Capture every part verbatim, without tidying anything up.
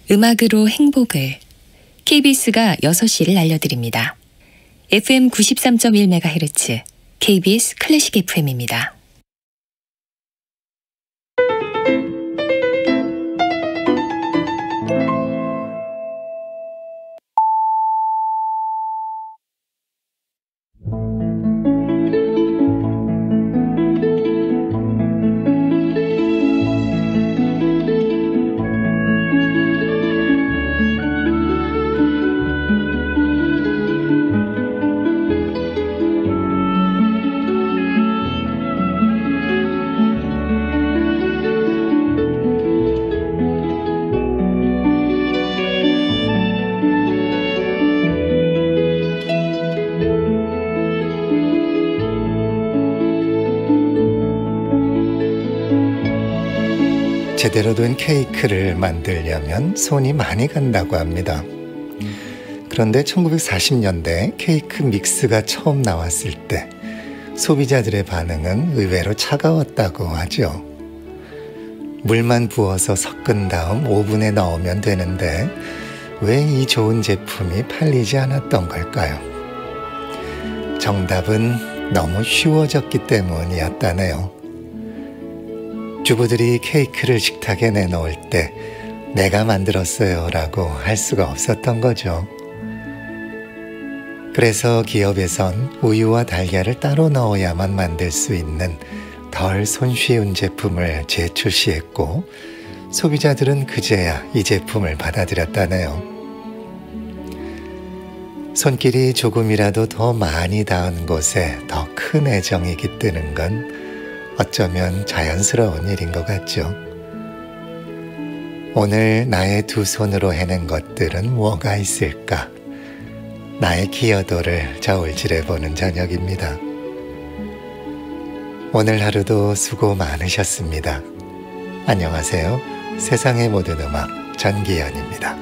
음악으로 행복을 케이비에스가 여섯 시를 알려드립니다. 에프엠 구십삼 점 일 메가헤르츠 케이비에스 클래식 에프엠입니다. 제대로 된 케이크를 만들려면 손이 많이 간다고 합니다. 그런데 천구백사십 년대 케이크 믹스가 처음 나왔을 때 소비자들의 반응은 의외로 차가웠다고 하죠. 물만 부어서 섞은 다음 오븐에 넣으면 되는데 왜 이 좋은 제품이 팔리지 않았던 걸까요? 정답은 너무 쉬워졌기 때문이었다네요. 주부들이 케이크를 식탁에 내놓을 때 내가 만들었어요 라고 할 수가 없었던 거죠. 그래서 기업에선 우유와 달걀을 따로 넣어야만 만들 수 있는 덜 손쉬운 제품을 재출시했고 소비자들은 그제야 이 제품을 받아들였다네요. 손길이 조금이라도 더 많이 닿은 곳에 더 큰 애정이 깃드는 건 어쩌면 자연스러운 일인 것 같죠. 오늘 나의 두 손으로 해낸 것들은 뭐가 있을까? 나의 기여도를 저울질해보는 저녁입니다. 오늘 하루도 수고 많으셨습니다. 안녕하세요. 세상의 모든 음악 전기현입니다.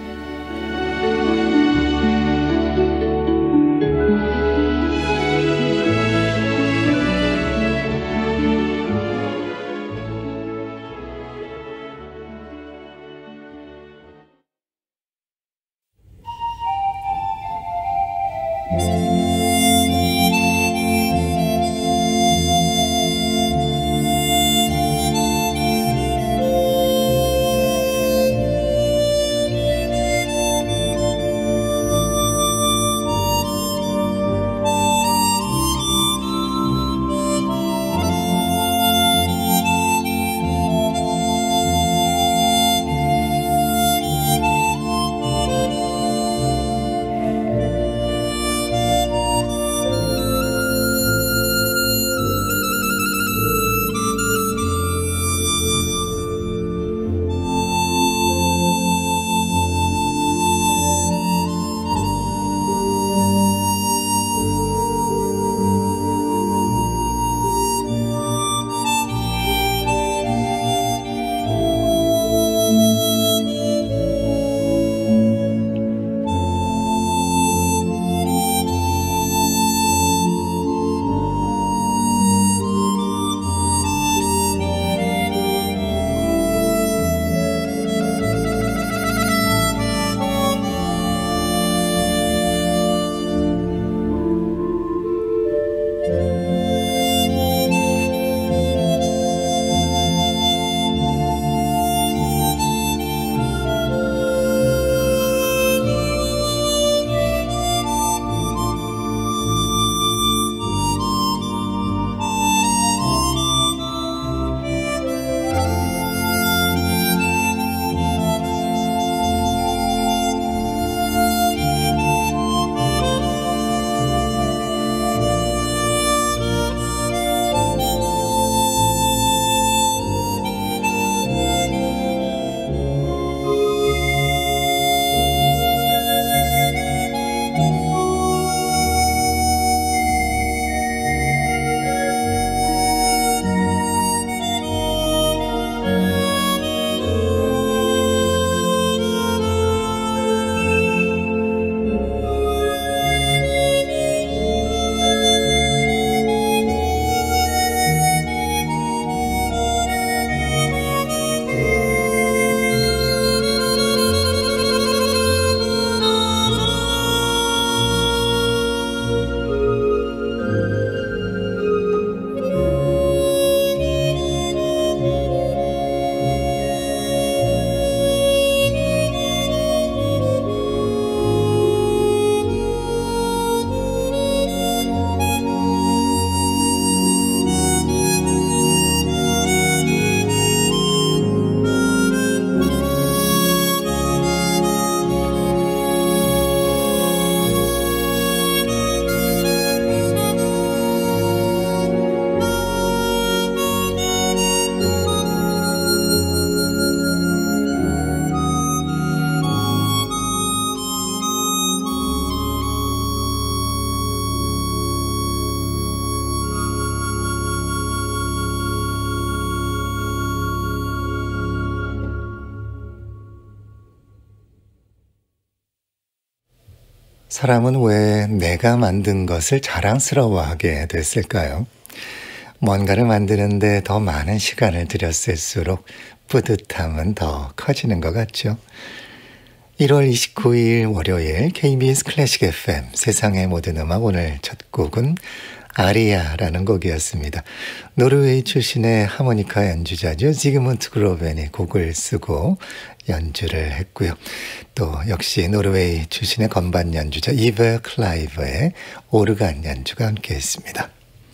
사람은 왜 내가 만든 것을 자랑스러워하게 됐을까요? 뭔가를 만드는데 더 많은 시간을 들였을수록 뿌듯함은 더 커지는 것 같죠. 일월 이십구일 월요일 케이비에스 클래식 에프엠 세상의 모든 음악, 오늘 첫 곡은 아리아라는 곡이었습니다. 노르웨이 출신의 하모니카 연주자죠. 지그문트 그로벤이 곡을 쓰고 연주를 했고요. 또 역시 노르웨이 출신의 건반 연주자 이베 클라이버의 오르간 연주가 함께했습니다.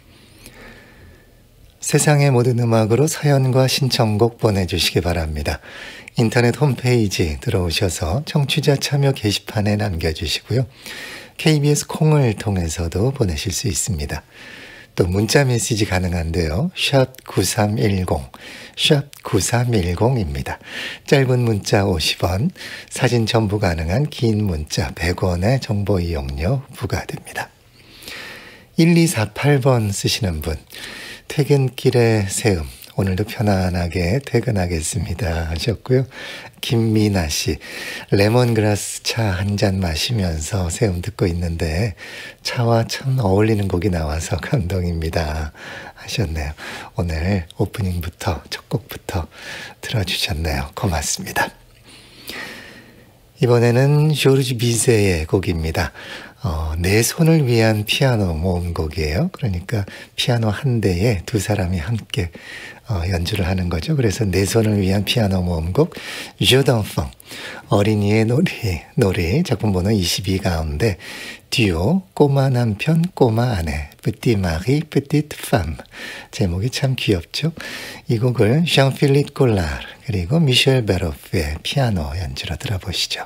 세상의 모든 음악으로 사연과 신청곡 보내주시기 바랍니다. 인터넷 홈페이지 들어오셔서 청취자 참여 게시판에 남겨주시고요. 케이비에스 콩을 통해서도 보내실 수 있습니다. 또 문자 메시지 가능한데요. 샵 구삼일공, 샵 구삼일공입니다. 짧은 문자 오십 원, 사진 첨부 가능한 긴 문자 백 원의 정보 이용료 부과됩니다. 일이사팔번 쓰시는 분, 퇴근길의 새음, 오늘도 편안하게 퇴근하겠습니다 하셨고요. 김미나 씨, 레몬그라스 차 한 잔 마시면서 새음 듣고 있는데 차와 참 어울리는 곡이 나와서 감동입니다 하셨네요. 오늘 오프닝부터 첫 곡부터 들어주셨네요. 고맙습니다. 이번에는 조르지 비제의 곡입니다. 어, 내 손을 위한 피아노 모음곡이에요. 그러니까 피아노 한 대에 두 사람이 함께 어, 연주를 하는 거죠. 그래서 내 손을 위한 피아노 모음곡 Je d'enfant, 어린이의 놀이, 놀이 작품 번호 이십이 가운데 듀오 꼬마 남편 꼬마 아내 Petit mari petite femme, 제목이 참 귀엽죠. 이 곡을 쟰필립 콜라르 그리고 미셸 베로프의 피아노 연주로 들어보시죠.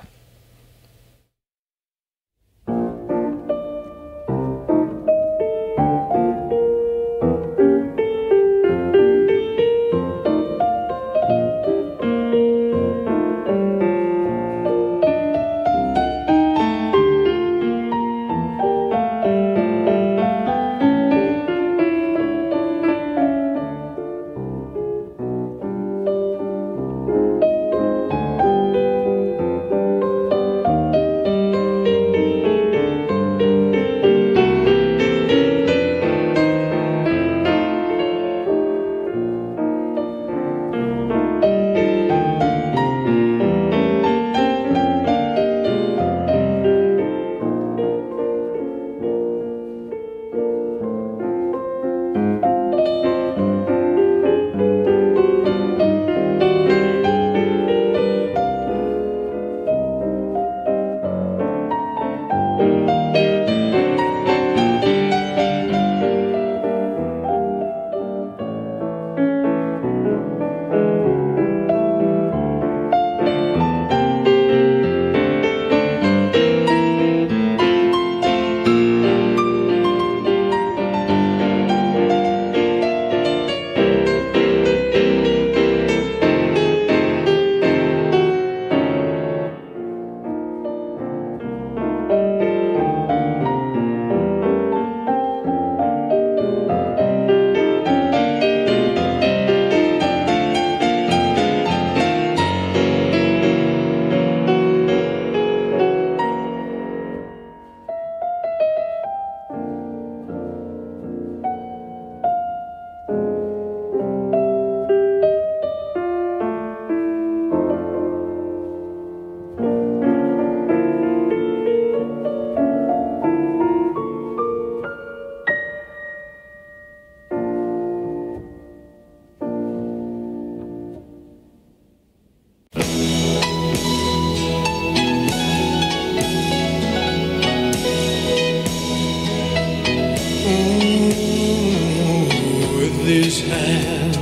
These hands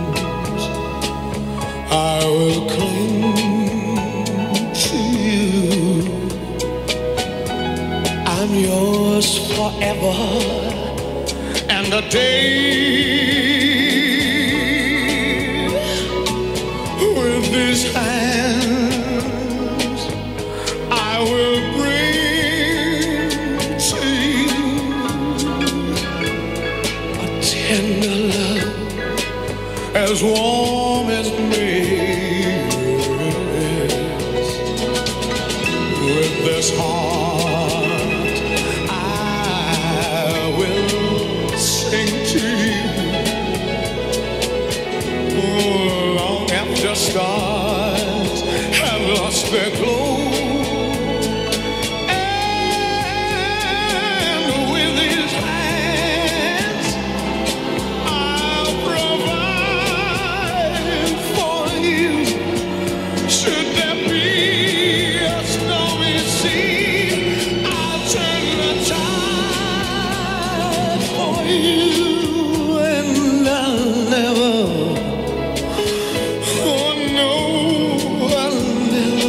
I will cling to you. I'm yours forever and a day. With these hands I will bring to you a tender love as warm as breeze. With this heart lost their glow. And with his hands, I'll provide for you. Should there be a stormy sea, I'll turn the tide for you. And I'll never, oh no, I'll never,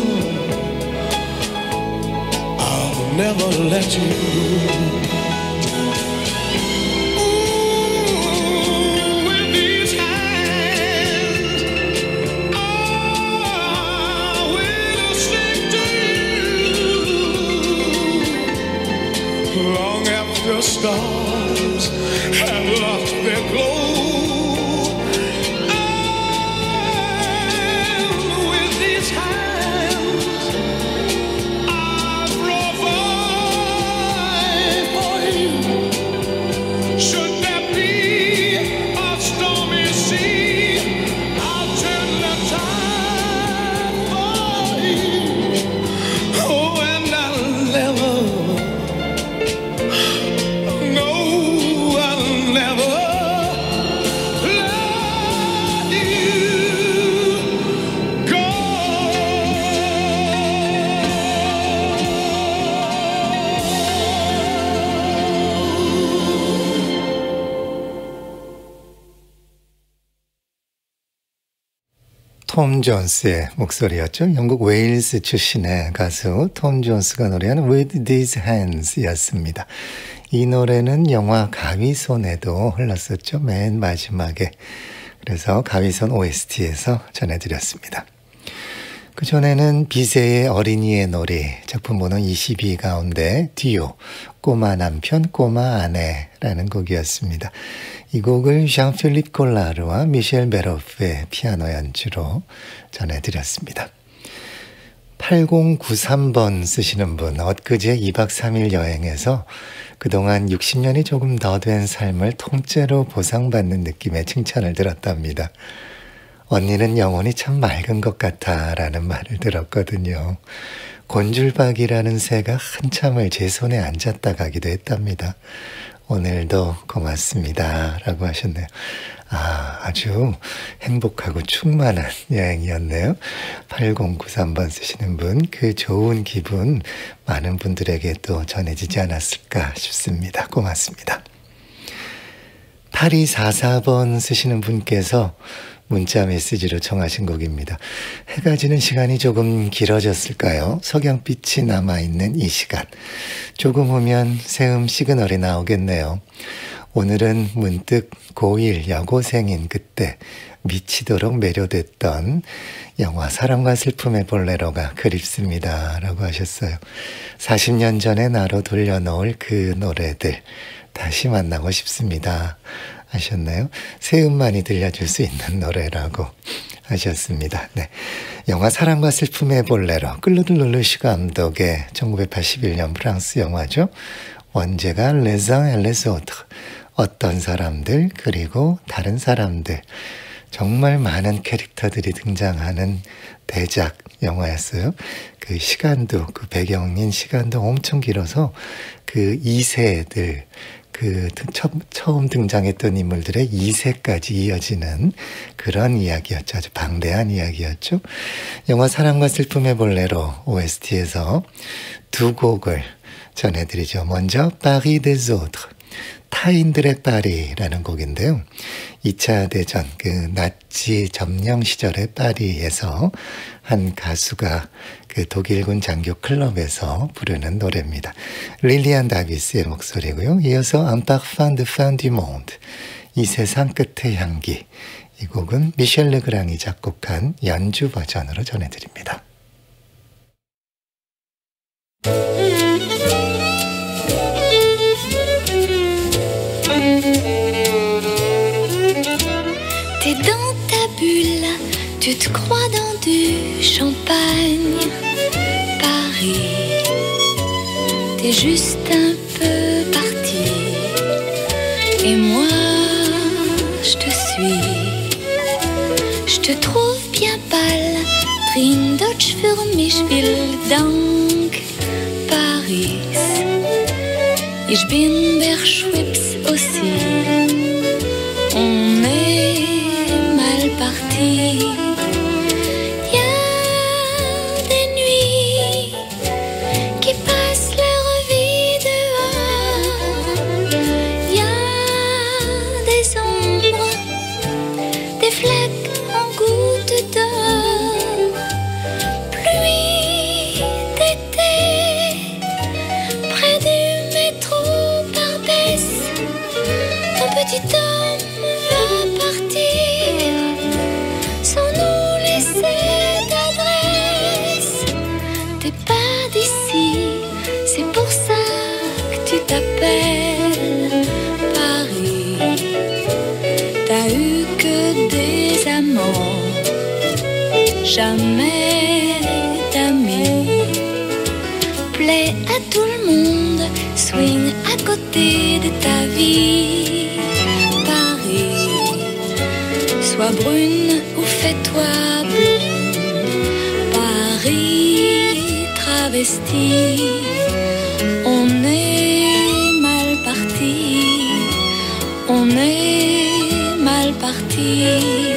I'll never let you go. Ooh, with these hands, I will sing to you long after stars have lost their glow. And with these hands, I provide for you. Should there be a stormy sea, I'll turn the tide for you. Oh, and I'll never, no, I'll never let you go. 톰 존스의 목소리였죠. 영국 웨일스 출신의 가수 톰 존스가 노래하는 With These Hands 였습니다. 이 노래는 영화 가위손에도 흘렀었죠. 맨 마지막에. 그래서 가위손 오에스티에서 전해드렸습니다. 그 전에는 비세의 어린이의 놀이 작품 번호 이십이 가운데 디오 꼬마 남편 꼬마 아내라는 곡이었습니다. 이 곡을 ዣン필립 콜라르와 미셸 베로프의 피아노 연주로 전해드렸습니다. 팔공구삼 번 쓰시는 분, 엊그제 이박 삼일 여행에서 그동안 육십 년이 조금 더 된 삶을 통째로 보상받는 느낌의 칭찬을 들었답니다. 언니는 영혼이 참 맑은 것 같아 라는 말을 들었거든요. 곤줄박이라는 새가 한참을 제 손에 앉았다 가기도 했답니다. 오늘도 고맙습니다 라고 하셨네요. 아, 아주 행복하고 충만한 여행이었네요. 팔공구삼 번 쓰시는 분, 그 좋은 기분 많은 분들에게 또 전해지지 않았을까 싶습니다. 고맙습니다. 팔이사사 번 쓰시는 분께서 문자 메시지로 청하신 곡입니다. 해가 지는 시간이 조금 길어졌을까요? 석양빛이 남아있는 이 시간. 조금 후면 새음 시그널이 나오겠네요. 오늘은 문득 고일 여고생인 그때 미치도록 매료됐던 영화 사랑과 슬픔의 볼레로가 그립습니다 라고 하셨어요. 사십 년 전에 나로 돌려놓을 그 노래들 다시 만나고 싶습니다 하셨나요? 새음만이 들려줄 수 있는 노래라고 하셨습니다. 네, 영화 사랑과 슬픔의 볼레로, 클로드 룰루시 감독의 천구백팔십일 년 프랑스 영화죠. 원제가 Les uns et les autres, 어떤 사람들 그리고 다른 사람들, 정말 많은 캐릭터들이 등장하는 대작 영화였어요. 그 시간도, 그 배경인 시간도 엄청 길어서 그 이 세들, 그 처음 등장했던 인물들의 이 세까지 이어지는 그런 이야기였죠. 아주 방대한 이야기였죠. 영화 사랑과 슬픔의 볼레로 오에스티에서 두 곡을 전해드리죠. 먼저 파리 des autres, 타인들의 파리라는 곡인데요. 이 차 대전, 그 나치 점령 시절의 파리에서 한 가수가 그 독일군 장교 클럽에서 부르는 노래입니다. 릴리안 다비스의 목소리고요. 이어서 Un parfum de fin du monde, 이 세상 끝의 향기. 이 곡은 미셸 르그랑이 작곡한 연주 버전으로 전해드립니다. T'es dans ta bulle, tu te crois dans du champagne. Paris, t'es juste un peu parti. Et moi, je te suis. Je te trouve bien pâle, Catherine Dodge für mich will Dank Paris. Ich bin Berschwipps aussi. On est mal parti. Y a des nuits qui passent leur vie dehors. Y a des ombres, des flaques en gouttes d'or. Pluie d'été près du métro Barbès. Un petit homme va partir sans nous laisser d'adresse. T'es pas d'ici, c'est pour ça que tu t'appelles Paris. T'as eu que des amants, jamais d'amis. Plais à tout le monde, swing à côté de ta vie. Paris, sois brune ou fais-toi blonde. Paris, travesti, on est mal parti. On est mal parti.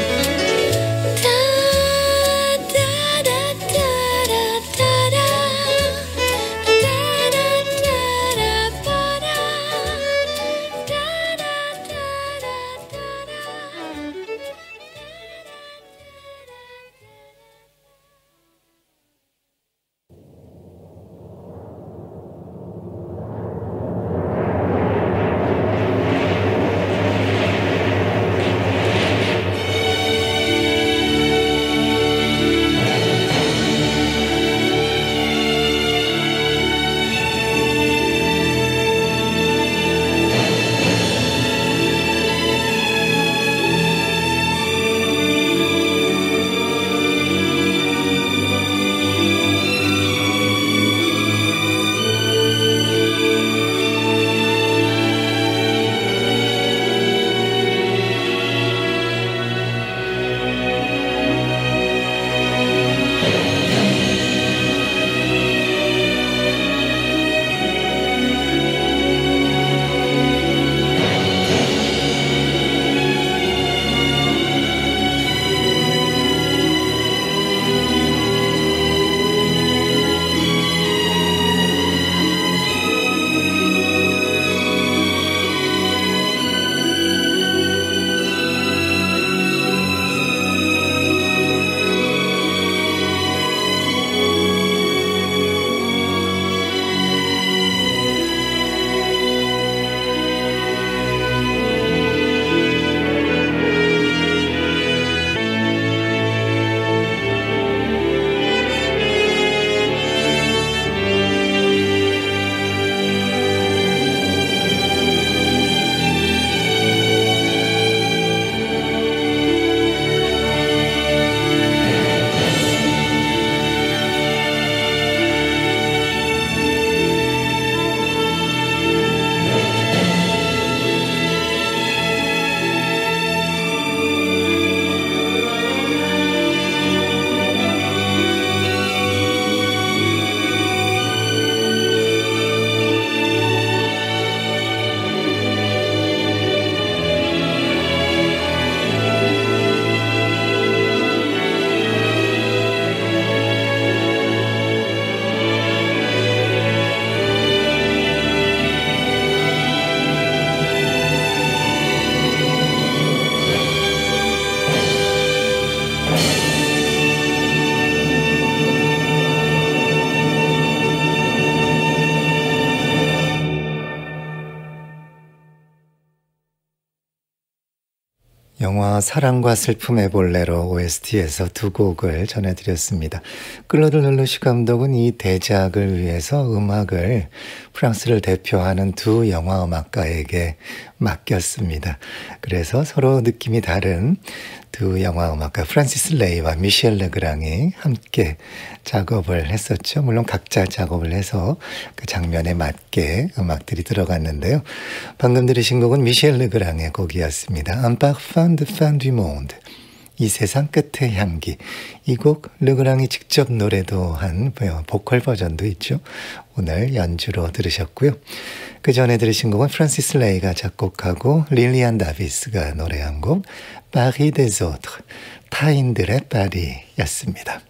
영화 사랑과 슬픔의 볼레로 오에스티에서 두 곡을 전해드렸습니다. 클로드 룰루시 감독은 이 대작을 위해서 음악을 프랑스를 대표하는 두 영화 음악가에게 맡겼습니다. 그래서 서로 느낌이 다른 두 영화 음악가 프란시스 레이와 미셸 르그랑이 함께 작업을 했었죠. 물론 각자 작업을 해서 그 장면에 맞게 음악들이 들어갔는데요. 방금 들으신 곡은 미셸 르그랑의 곡이었습니다. Un parfum de fin du monde. 이 세상 끝의 향기. 이 곡 르그랑이 직접 노래도 한 보컬 버전도 있죠. 오늘 연주로 들으셨고요. 그 전에 들으신 곡은 프란시스 레이가 작곡하고 릴리안 다비스가 노래한 곡 파리 des autres, 타인들의 파리였습니다.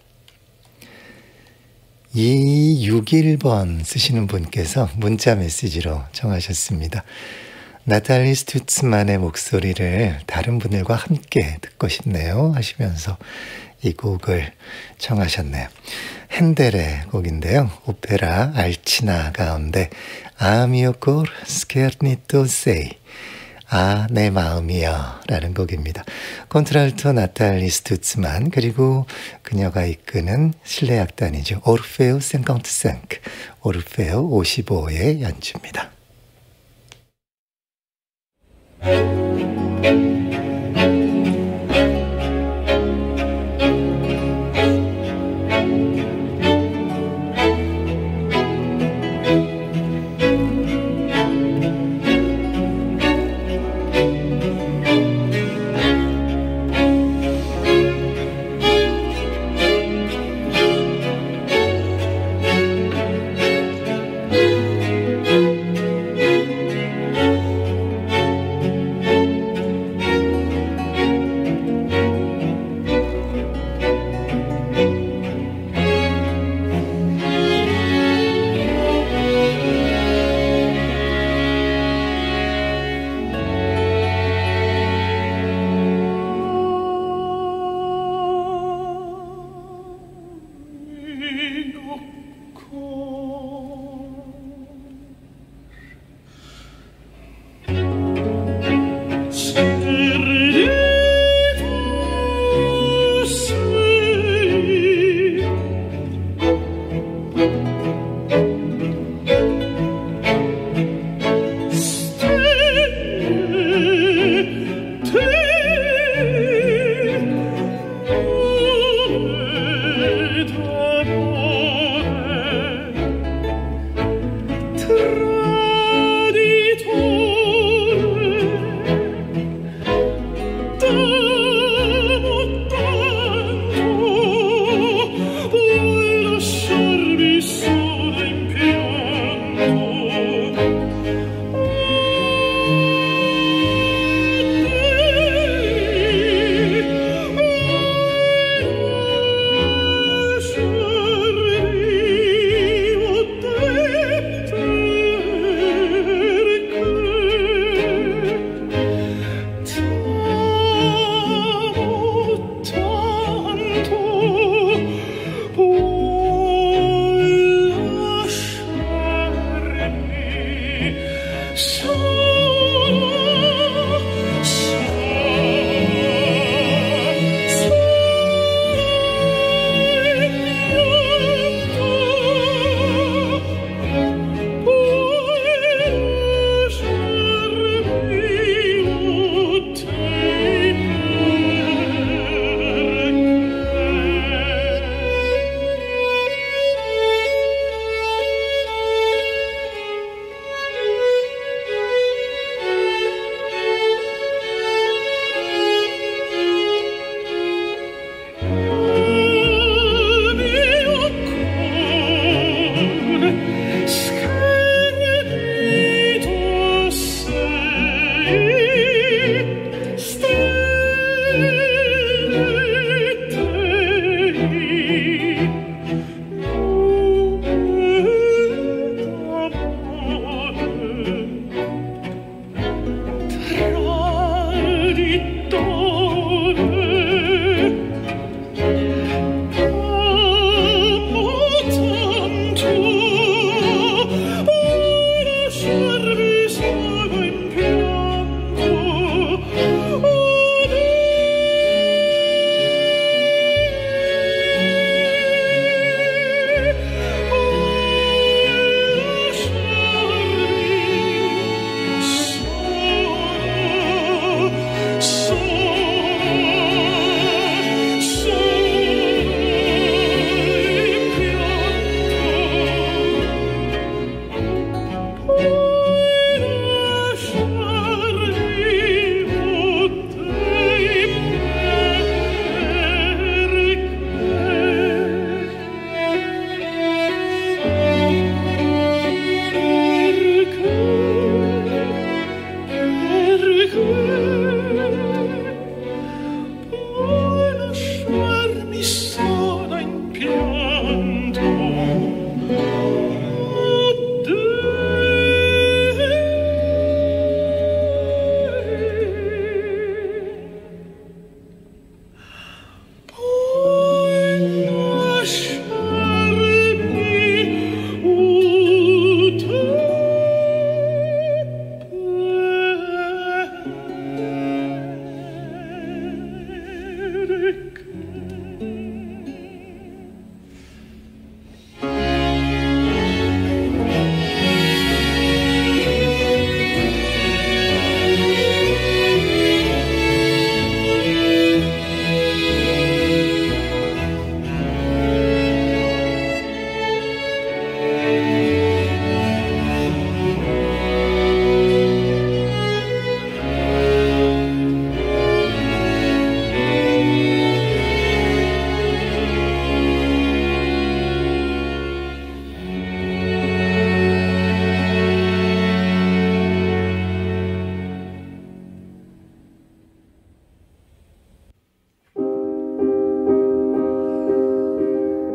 이육일 번 쓰시는 분께서 문자 메시지로 청하셨습니다. 나탈리 스투츠만의 목소리를 다른 분들과 함께 듣고 싶네요 하시면서 이 곡을 청하셨네요. 핸델의 곡인데요. 오페라 알치나 가운데 아미오 콜 스케르니토 세이, 아, 내 마음이여 라는 곡입니다. 콘트랄토 나탈리 스투츠만, 그리고 그녀가 이끄는 실내악단이죠. 오르페오 오십오, 오르페오 오십오의 연주입니다.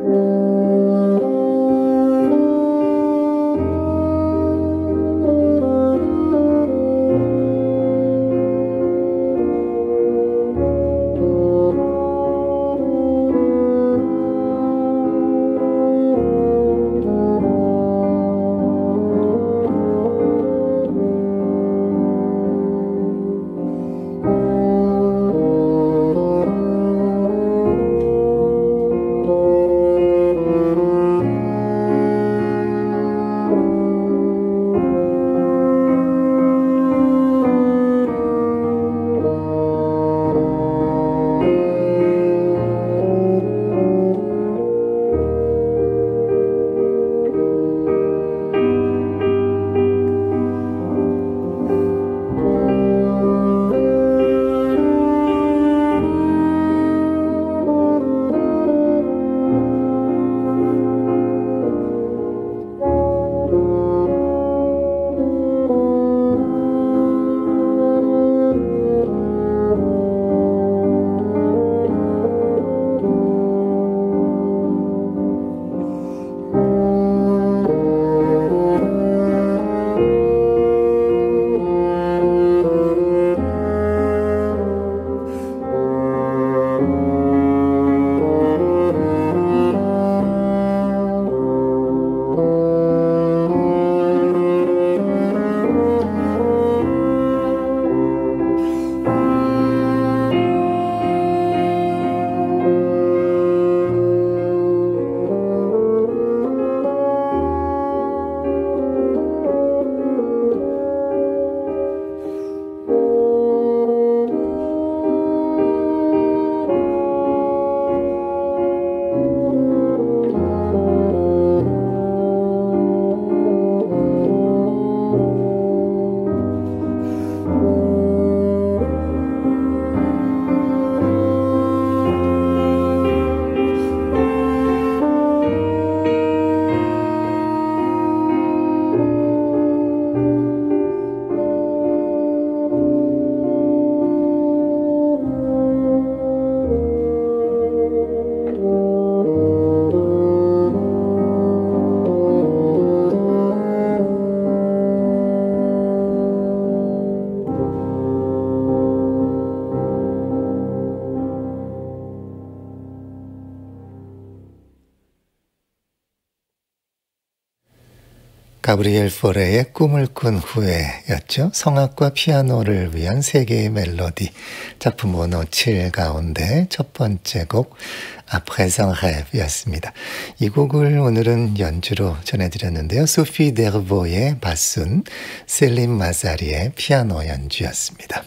가브리엘 포레의 꿈을 꾼 후에였죠. 성악과 피아노를 위한 세 개의 멜로디, 작품 번호 칠 가운데 첫 번째 곡 Après un rêve였습니다. 이 곡을 오늘은 연주로 전해드렸는데요. 소피 데르보의 바순, 셀린 마자리의 피아노 연주였습니다.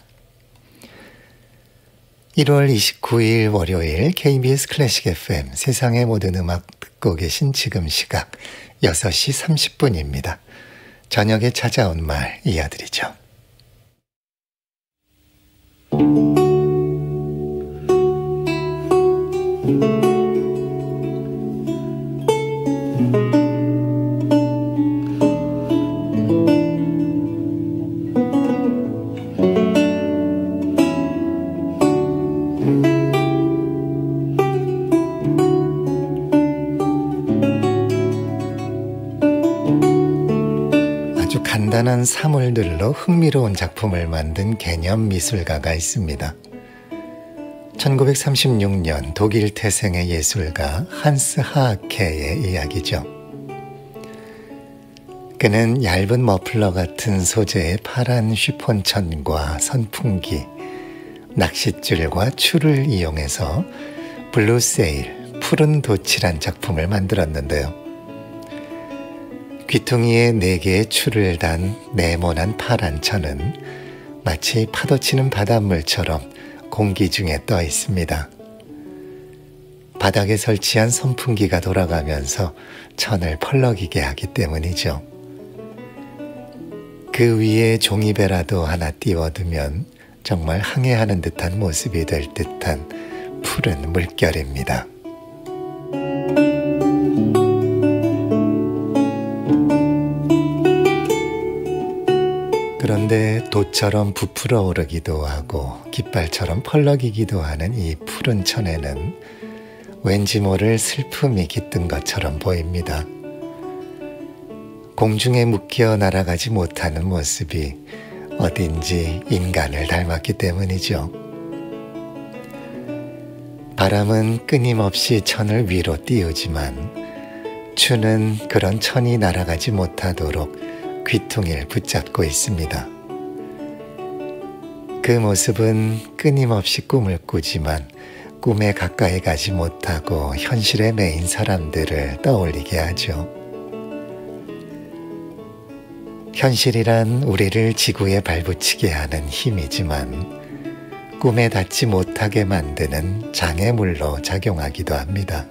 일월 이십구일 월요일 케이비에스 클래식 에프엠 세상의 모든 음악 듣고 계신 지금 시각 여섯 시 삼십 분입니다. 저녁에 찾아온 말 이어드리죠. 간단한 사물들로 흥미로운 작품을 만든 개념 미술가가 있습니다. 천구백삼십육 년 독일 태생의 예술가 한스 하아케의 이야기죠. 그는 얇은 머플러 같은 소재의 파란 쉬폰천과 선풍기, 낚싯줄과 줄을 이용해서 블루세일, 푸른 도치란 작품을 만들었는데요. 귀퉁이에 네 개의 줄을 단 네모난 파란 천은 마치 파도치는 바닷물처럼 공기 중에 떠 있습니다. 바닥에 설치한 선풍기가 돌아가면서 천을 펄럭이게 하기 때문이죠. 그 위에 종이배라도 하나 띄워두면 정말 항해하는 듯한 모습이 될 듯한 푸른 물결입니다. 그런데 돛처럼 부풀어 오르기도 하고 깃발처럼 펄럭이기도 하는 이 푸른 천에는 왠지 모를 슬픔이 깃든 것처럼 보입니다. 공중에 묶여 날아가지 못하는 모습이 어딘지 인간을 닮았기 때문이죠. 바람은 끊임없이 천을 위로 띄우지만 추는 그런 천이 날아가지 못하도록 귀퉁이를 붙잡고 있습니다. 그 모습은 끊임없이 꿈을 꾸지만 꿈에 가까이 가지 못하고 현실에 매인 사람들을 떠올리게 하죠. 현실이란 우리를 지구에 발붙이게 하는 힘이지만 꿈에 닿지 못하게 만드는 장애물로 작용하기도 합니다.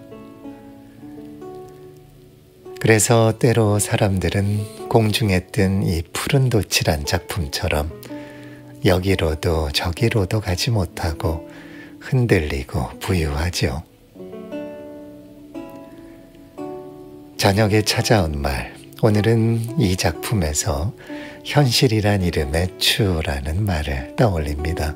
그래서 때로 사람들은 공중에 뜬 이 푸른 돛이란 작품처럼 여기로도 저기로도 가지 못하고 흔들리고 부유하죠. 저녁에 찾아온 말, 오늘은 이 작품에서 현실이란 이름의 추라는 말을 떠올립니다.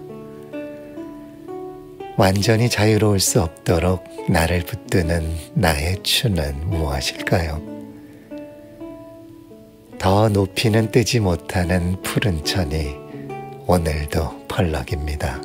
완전히 자유로울 수 없도록 나를 붙드는 나의 추는 무엇일까요? 더 높이는 뜨지 못하는 푸른 천이 오늘도 펄럭입니다.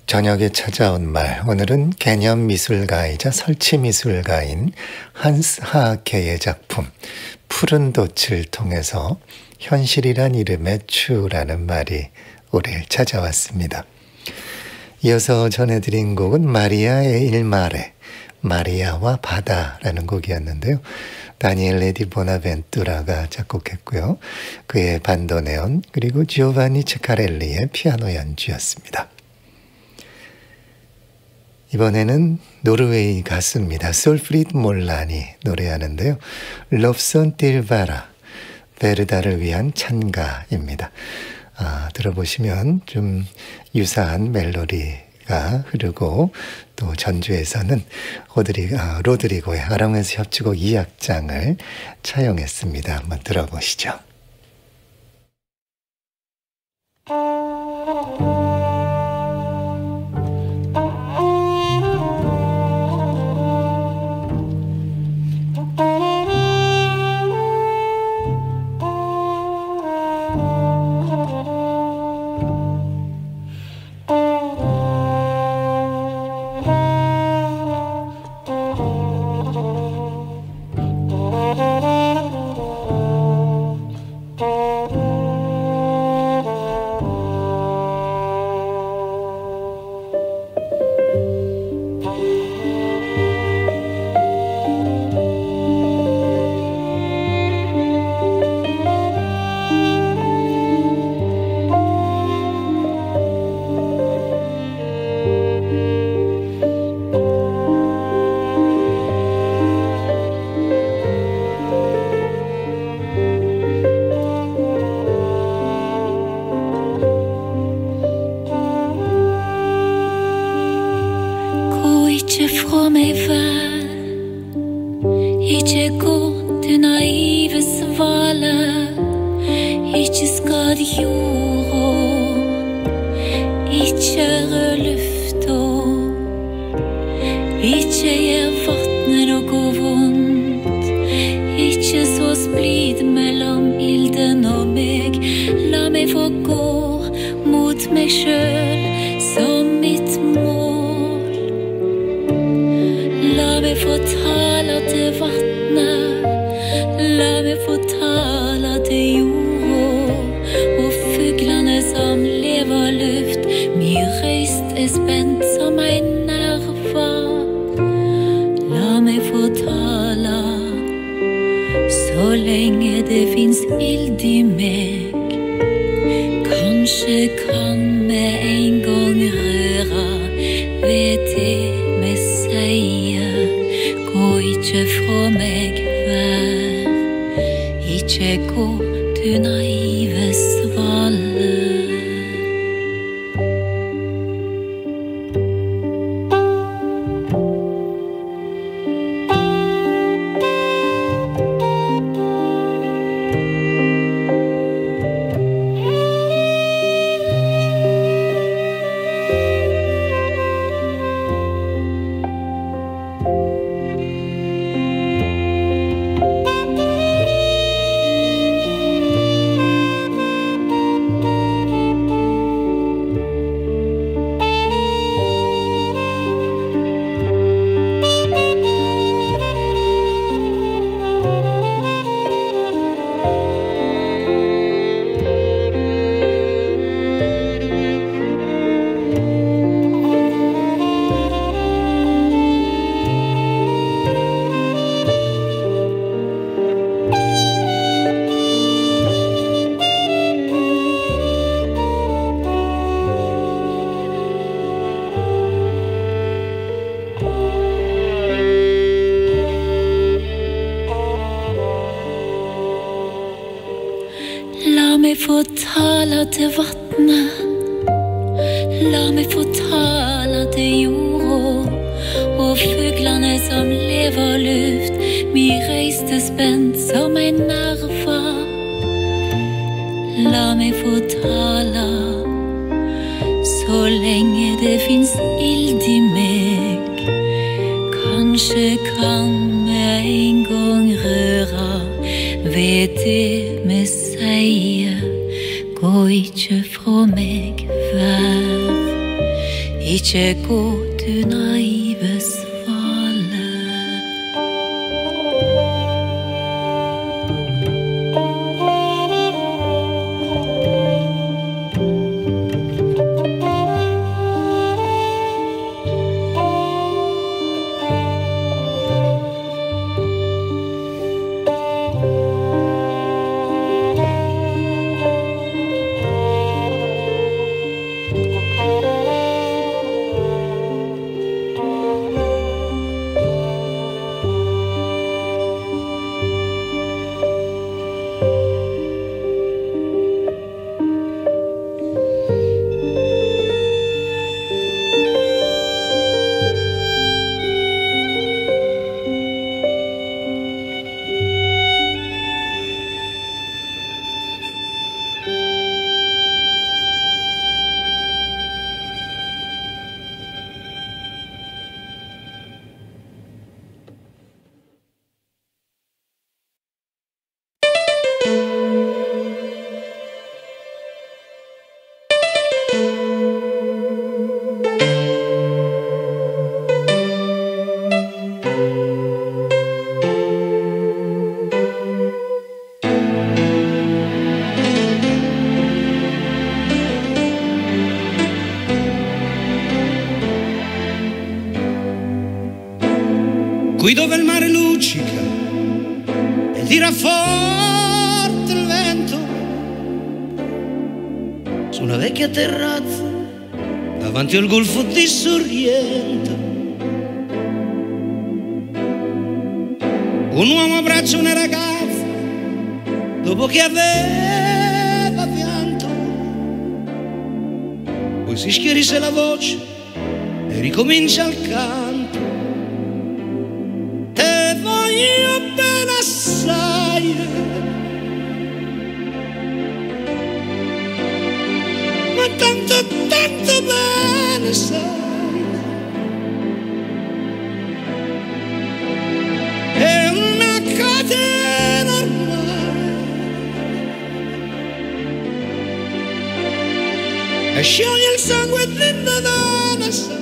저녁에 찾아온 말, 오늘은 개념미술가이자 설치미술가인 한스 하하케의 작품 푸른 돛을 통해서 현실이란 이름의 추라는 말이 우리를 찾아왔습니다. 이어서 전해드린 곡은 마리아의 일마레, 마리아와 바다라는 곡이었는데요. 다니엘레 디 보나벤투라가 작곡했고요. 그의 반도네온 그리고 지오반니 체카렐리의 피아노 연주였습니다. 이번에는 노르웨이 가수입니다. 솔프리드 몰란이 노래하는데요. 롭선 딜바라, 베르다를 위한 찬가입니다. 아, 들어보시면 좀 유사한 멜로디가 흐르고 또 전주에서는 오드리, 아, 로드리고의 아랑웨스 협주곡 이 악장을 차용했습니다. 한번 들어보시죠. få tala til vattnet, la meg få tala til jorda, og fuglene som lever luft, vi reiste spent som en nerva. La meg få tala, så lenge det finns ild i meg, kanskje kan vi en gang røra ved det vi sier. Gå ikke fra meg, vær Ikke gå, du naive svale. Qui dove il mare luccica e tira forte il vento, su una vecchia terrazza davanti al golfo di Sorrento, un uomo abbraccia una ragazza dopo che aveva pianto, poi si schierisse la voce e ricomincia il canto. Ma tanto, tanto bene sai, è una catena ormai, e scioglie il sangue della donna sai.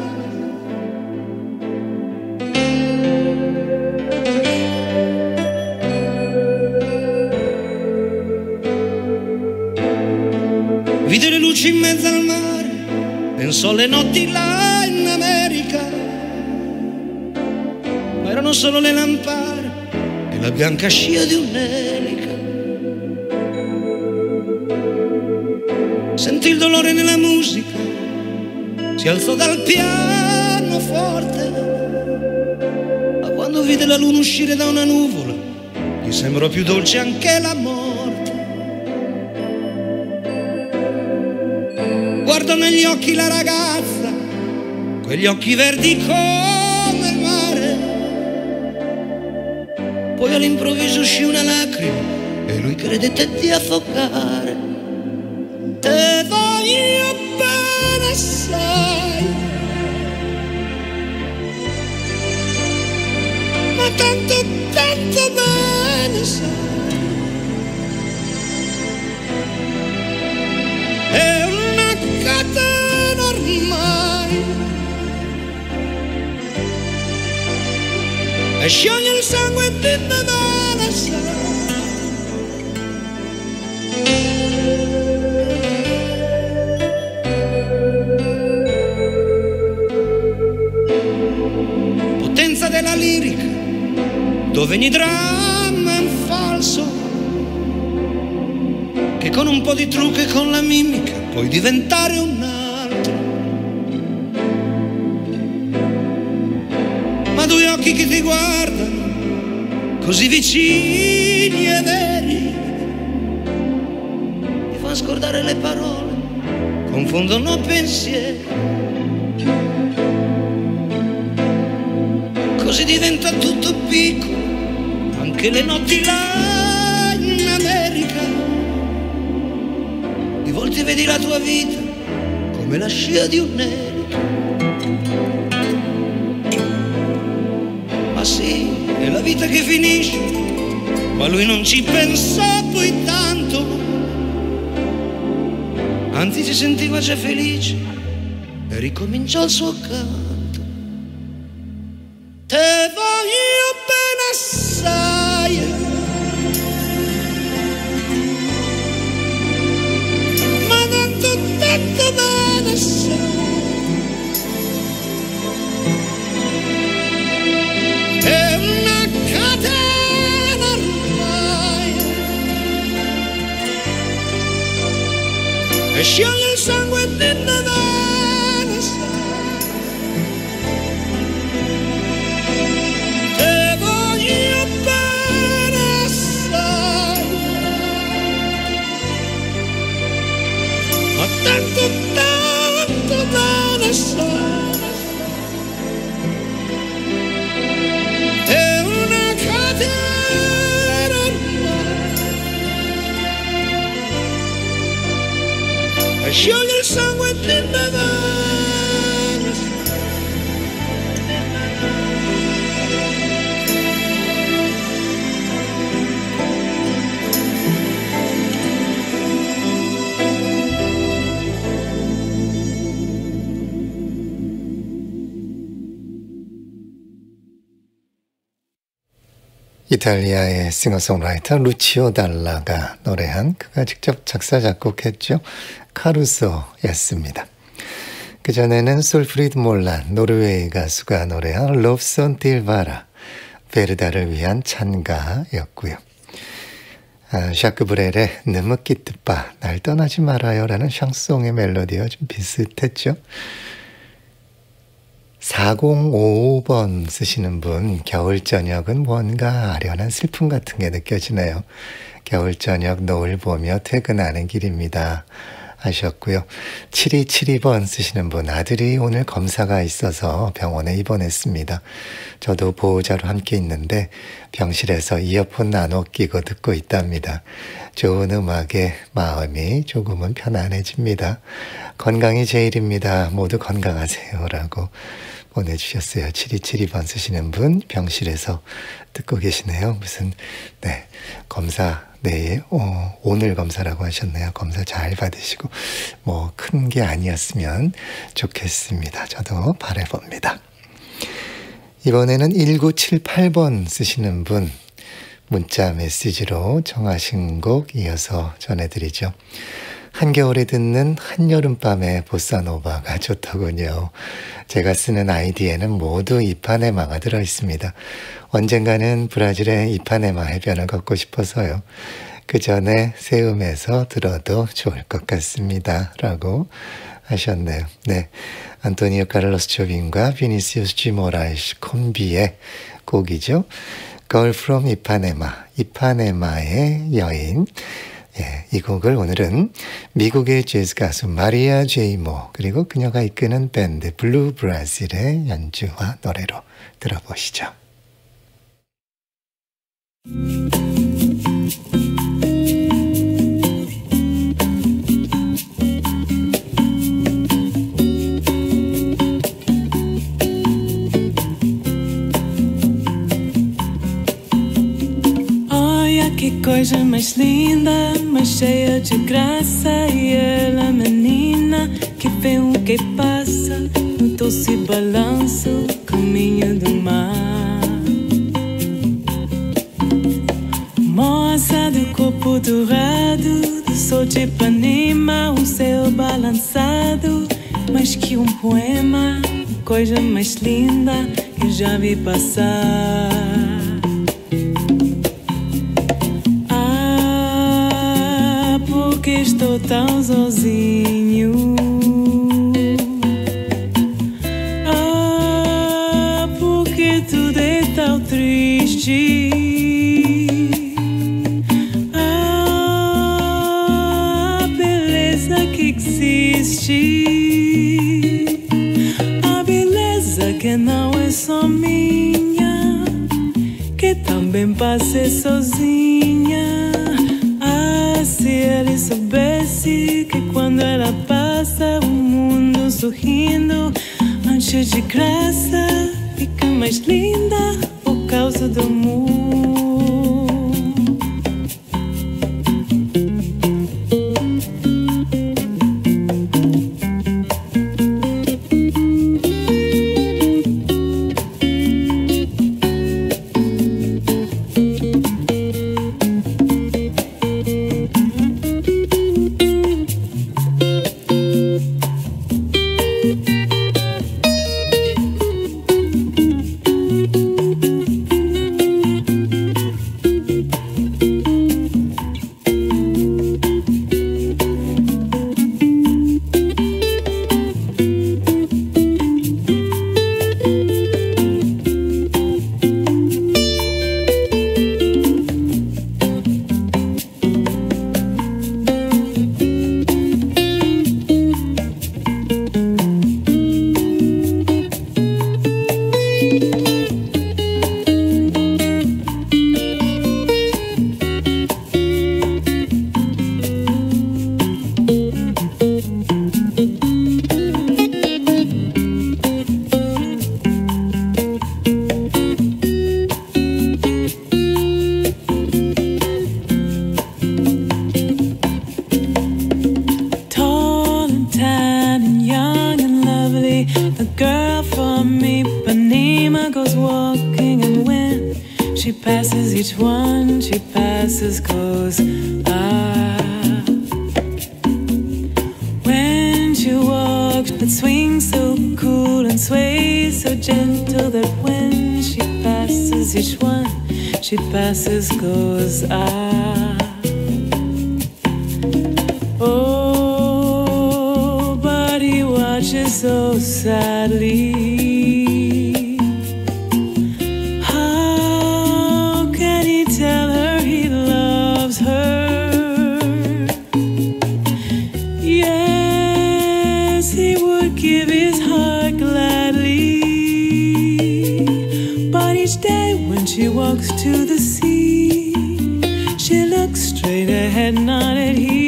Vide le luci in mezzo al mare, pensò alle notti là in America, ma erano solo le lampare e la bianca scia di un'elica. Sentì il dolore nella musica, si alzò dal pianoforte, ma quando vide la luna uscire da una nuvola, gli sembrò più dolce anche la morte. Guardò negli occhi la ragazza, quegli occhi verdi come il mare, poi all'improvviso uscì una lacrima e lui credette di affogare. Te voglio bene sai, ma tanto, tanto bene sai, è una catena ormai, e scioglie il sangue di Nadana sai. Potenza della lirica, dove ogni dramma è un falso, che con un po' di trucco e con la mimica puoi diventare un altro. Ma due occhi che ti guardano, così vicini e veri, ti fanno scordare le parole, confondono pensieri. Così diventa tutto piccolo, anche le notti là in America. Di volte vedi la tua vita come la scia di un'elica. Ma sì, è la vita che finisce, ma lui non ci pensò poi tanto, anzi si sentiva già felice e ricominciò il suo canto. Te voglio bene assai, ma tanto tanto bene assai. È una catena ormai e scioglie il sangue dentro bene sai. Te voglio bene assai, ma tanto tanto bene assai. Scioglie il sangue dentro bene. 이탈리아의 싱어송라이터 루치오 달라가 노래한, 그가 직접 작사 작곡했죠, 카루소였습니다. 그전에는 솔프리드 몰란, 노르웨이 가수가 노래한 롭손 딜바라, 베르다를 위한 찬가였고요. 아, 샤크 브렐의 느뭇기 뜻바, 날 떠나지 말아요 라는 샹송의 멜로디와 좀 비슷했죠. 사공오오 번 쓰시는 분, 겨울 저녁은 뭔가 아련한 슬픔 같은 게 느껴지네요. 겨울 저녁 노을 보며 퇴근하는 길입니다 하셨고요. 칠이칠이 번 쓰시는 분, 아들이 오늘 검사가 있어서 병원에 입원했습니다. 저도 보호자로 함께 있는데 병실에서 이어폰 나눠 끼고 듣고 있답니다. 좋은 음악에 마음이 조금은 편안해집니다. 건강이 제일입니다. 모두 건강하세요 라고 보내주셨어요. 칠이칠이 번 쓰시는 분, 병실에서 듣고 계시네요. 무슨 네 검사 내일 어, 오늘 검사라고 하셨네요. 검사 잘 받으시고 뭐 큰 게 아니었으면 좋겠습니다. 저도 바라봅니다. 이번에는 일구칠팔 번 쓰시는 분, 문자 메시지로 정하신 곡 이어서 전해드리죠. 한겨울에 듣는 한여름밤의 보사노바가 좋더군요. 제가 쓰는 아이디에는 모두 이파네마가 들어있습니다. 언젠가는 브라질의 이파네마 해변을 걷고 싶어서요. 그 전에 세움에서 들어도 좋을 것 같습니다 라고 하셨네요. 네, 안토니오 카를로스 조빈과 비니시우스 G 모라이스 콤비의 곡이죠. Girl from 이파네마, 이파네마의 여인. 예, 이 곡을 오늘은 미국의 재즈 가수 마리아 제이모, 그리고 그녀가 이끄는 밴드 블루 브라질의 연주와 노래로 들어보시죠. Que coisa mais linda, mais cheia de graça. E ela, menina, que vê o que passa no doce balanço, caminho do mar. Moça do corpo dourado, do sol de Ipanema, um céu balançado, mais que um poema, coisa mais linda que já vi passar. Que estou tão sozinho. Ah, porque tudo é tão triste. Ah, beleza que existe. A beleza que não é só minha, que também passei sozinha. Se ele soubesse que quando ela passa o mundo sorrindo, antes de graça fica mais linda por causa do amor. passes each one she passes goes ah. When she walks, that swings so cool and sways so gentle that when she passes each one she passes goes ah. Oh, but he watches so sadly. How can he tell her he loves her? Yes, he would give his heart gladly. But each day when she walks to the sea, she looks straight ahead, not at he.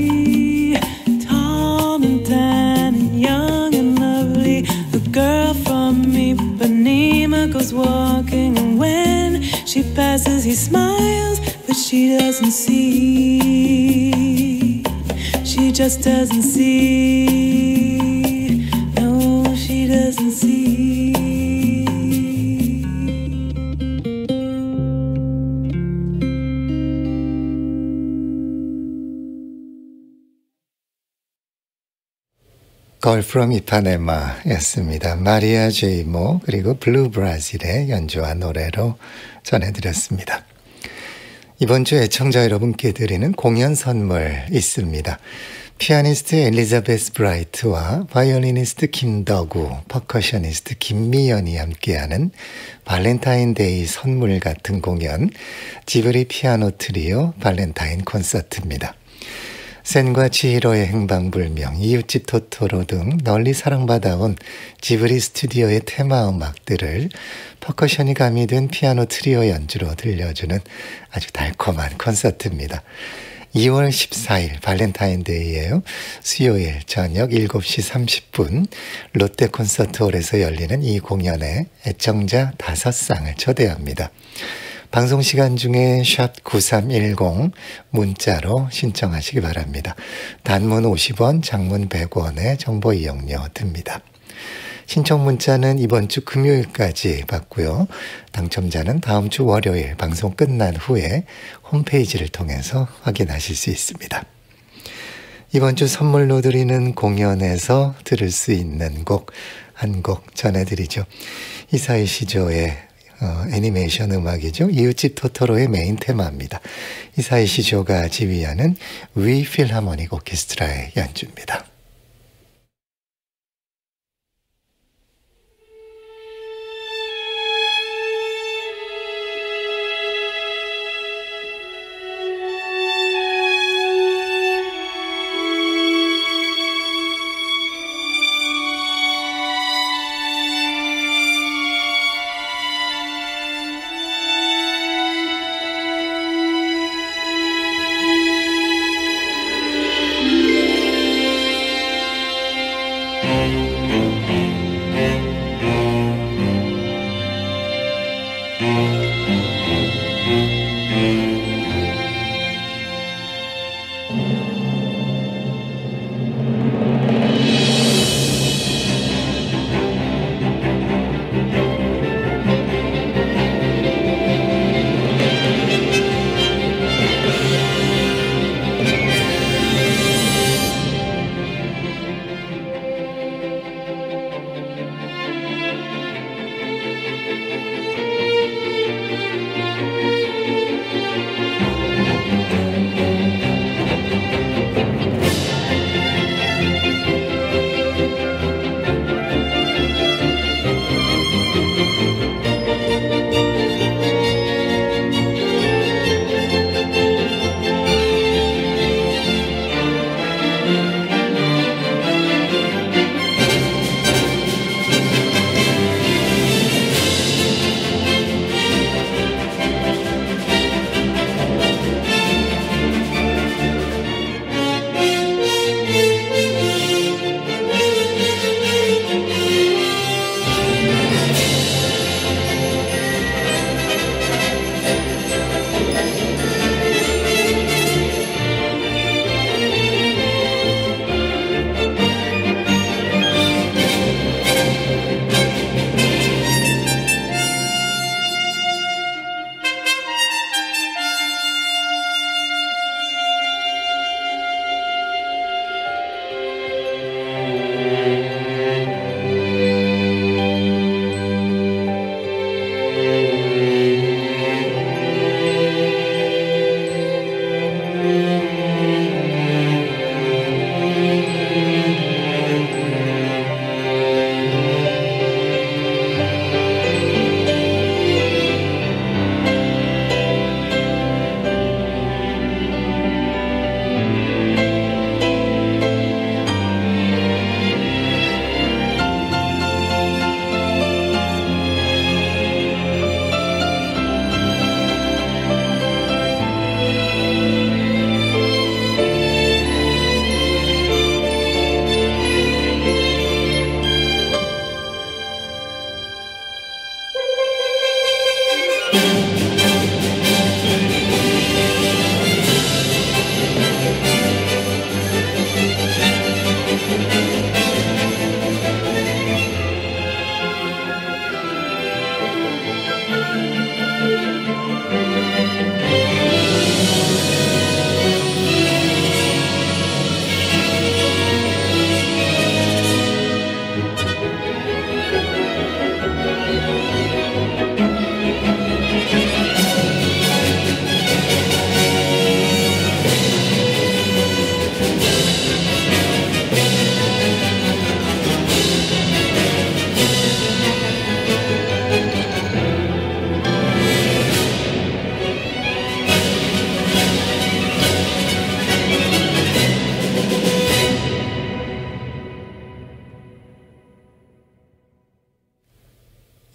Tall and tan and young and lovely, the girl from Ipanema goes walking, and when she passes he smiles, but she doesn't see. She just doesn't see. No, she doesn't see. Girl from Ipanema였습니다. 마리아 제이모 그리고 블루 브라질의 연주와 노래로 전해드렸습니다. 이번 주 애청자 여러분께 드리는 공연 선물 있습니다. 피아니스트 엘리자베스 브라이트와 바이올리니스트 김덕우, 퍼커셔니스트 김미연이 함께하는 발렌타인데이 선물 같은 공연, 지브리 피아노 트리오 발렌타인 콘서트입니다. 센과 치히로의 행방불명, 이웃집 토토로 등 널리 사랑받아온 지브리 스튜디오의 테마 음악들을 퍼커션이 가미된 피아노 트리오 연주로 들려주는 아주 달콤한 콘서트입니다. 이월 십사일 발렌타인데이예요. 수요일 저녁 일곱 시 삼십 분 롯데 콘서트홀에서 열리는 이 공연에 애청자 다섯 쌍을 초대합니다. 방송시간 중에 샵 구삼일공 문자로 신청하시기 바랍니다. 단문 오십 원, 장문 백 원의 정보 이용료 듭니다. 신청 문자는 이번 주 금요일까지 받고요. 당첨자는 다음 주 월요일 방송 끝난 후에 홈페이지를 통해서 확인하실 수 있습니다. 이번 주 선물로 드리는 공연에서 들을 수 있는 곡 한 곡 전해드리죠. 이사이 시조의 어, 애니메이션 음악이죠. 이웃집 토토로의 메인 테마입니다. 이사이 시조가 지휘하는 위 필하모닉 오케스트라의 연주입니다.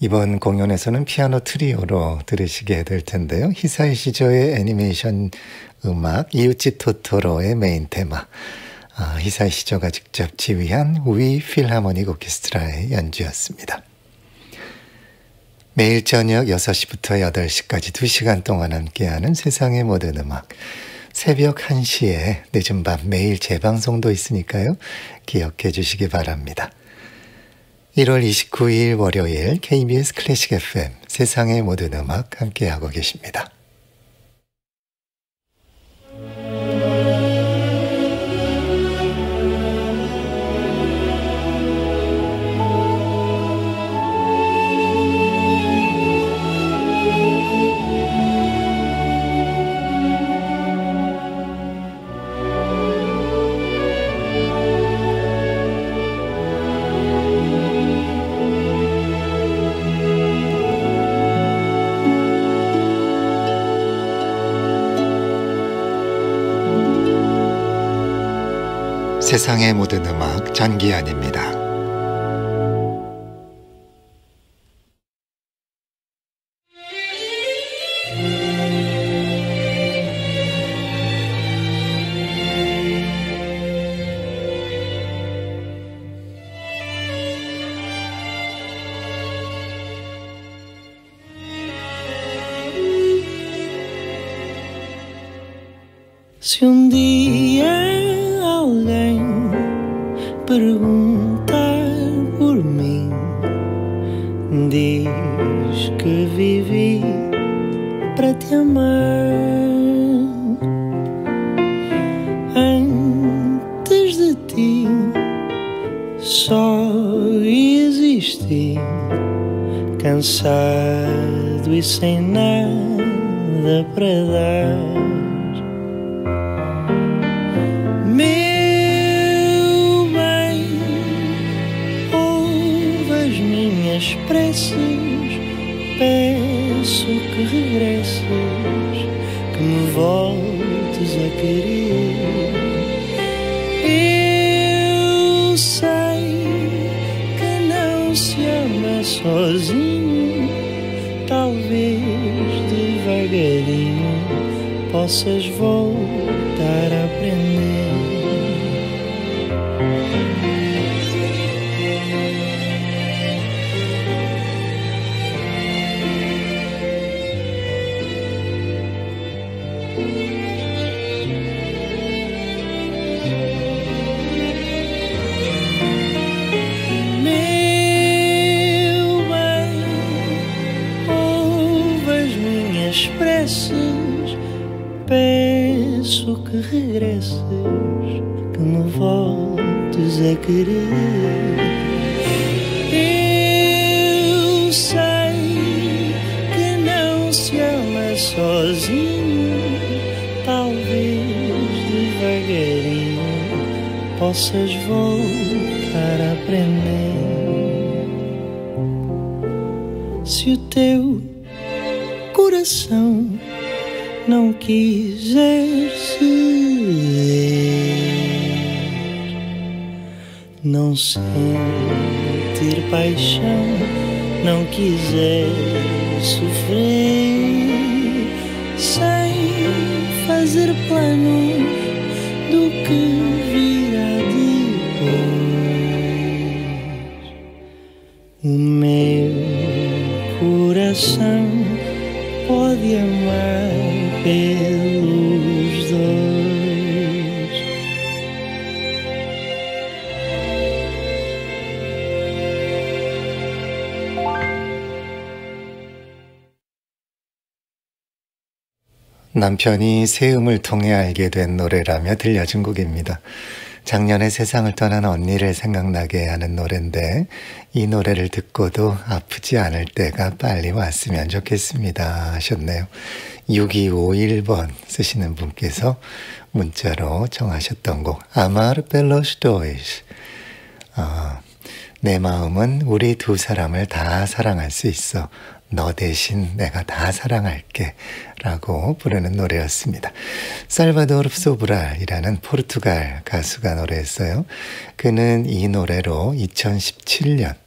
이번 공연에서는 피아노 트리오로 들으시게 될 텐데요. 히사이 시조의 애니메이션 음악 이웃집 토토로의 메인 테마, 아, 히사이 시조가 직접 지휘한 위 필하모닉 오케스트라의 연주였습니다. 매일 저녁 여섯 시부터 여덟 시까지 두 시간 동안 함께하는 세상의 모든 음악, 새벽 한 시에 늦은 밤 매일 재방송도 있으니까요. 기억해 주시기 바랍니다. 일월 이십구일 월요일 케이비에스 클래식 에프엠 세상의 모든 음악 함께하고 계십니다. 세상의 모든 음악 전기현입니다. Se um dia alguém perguntar por mim, diz que vivi para te amar. Antes de ti só existi, cansado e sem nada para dar. Preces, peço que regresses, que me voltes a querer. Eu sei que não se ama sozinho, talvez devagarinho possas voltar a aprender. Peço que regresses, que me voltes a querer. Eu sei que não se ama sozinho, talvez devagarinho possas voltar a aprender. Se o teu coração não quiser ceder, não sentir paixão, não quiser sofrer, sem fazer planos do que virá depois. O meu coração pode amar pelos dois. 남편이 세음을 통해 알게 된 노래라며 들려준 곡입니다. 작년에 세상을 떠난 언니를 생각나게 하는 노래인데 이 노래를 듣고도 아프지 않을 때가 빨리 왔으면 좋겠습니다 하셨네요. 육이오일 번 쓰시는 분께서 문자로 정하셨던 곡 Amar pelos dois. 어, 내 마음은 우리 두 사람을 다 사랑할 수 있어. 너 대신 내가 다 사랑할게 라고 부르는 노래였습니다. 살바도르 소브랄이라는 포르투갈 가수가 노래했어요. 그는 이 노래로 이천십칠 년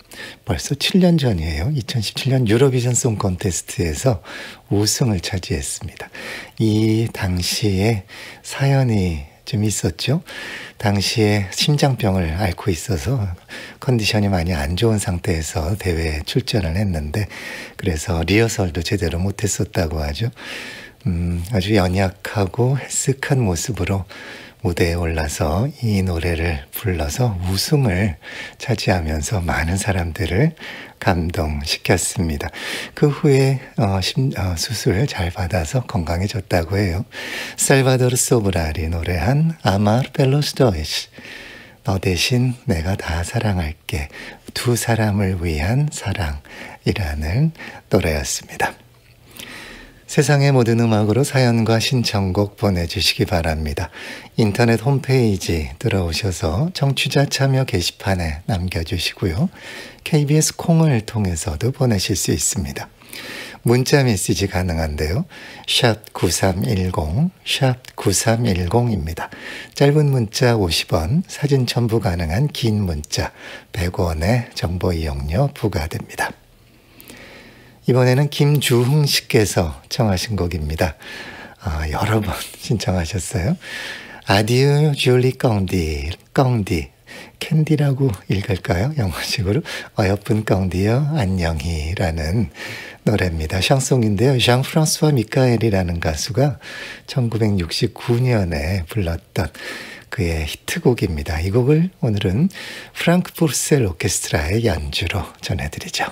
벌써 칠 년 전이에요. 이천십칠 년 유로비전 송 콘테스트에서 우승을 차지했습니다. 이 당시에 사연이 좀 있었죠. 당시에 심장병을 앓고 있어서 컨디션이 많이 안 좋은 상태에서 대회에 출전을 했는데 그래서 리허설도 제대로 못했었다고 하죠. 음, 아주 연약하고 헬쓱한 모습으로 무대에 올라서 이 노래를 불러서 우승을 차지하면서 많은 사람들을 감동시켰습니다. 그 후에 어, 심, 어, 수술 잘 받아서 건강해졌다고 해요. 살바도르 소브랄이 노래한 아마르 펠로스 도이시, 너 대신 내가 다 사랑할게, 두 사람을 위한 사랑이라는 노래였습니다. 세상의 모든 음악으로 사연과 신청곡 보내주시기 바랍니다. 인터넷 홈페이지 들어오셔서 청취자 참여 게시판에 남겨주시고요. 케이비에스 콩을 통해서도 보내실 수 있습니다. 문자 메시지 가능한데요. 샵 구삼일공, 샵 구삼일공입니다. 짧은 문자 오십 원, 사진 첨부 가능한 긴 문자 백 원의 정보 이용료 부과됩니다. 이번에는 김주흥 씨께서 청하신 곡입니다. 아, 여러 번 신청하셨어요. 아디유 줄리 꽁디, 꽁디, 캔디라고 읽을까요? 영어식으로 어여쁜 꽁디요 안녕히라는 노래입니다. 샹송인데요. 장 프랑스와 미카엘이라는 가수가 천구백육십구 년에 불렀던 그의 히트곡입니다. 이 곡을 오늘은 프랑크 푸르셀 오케스트라의 연주로 전해드리죠.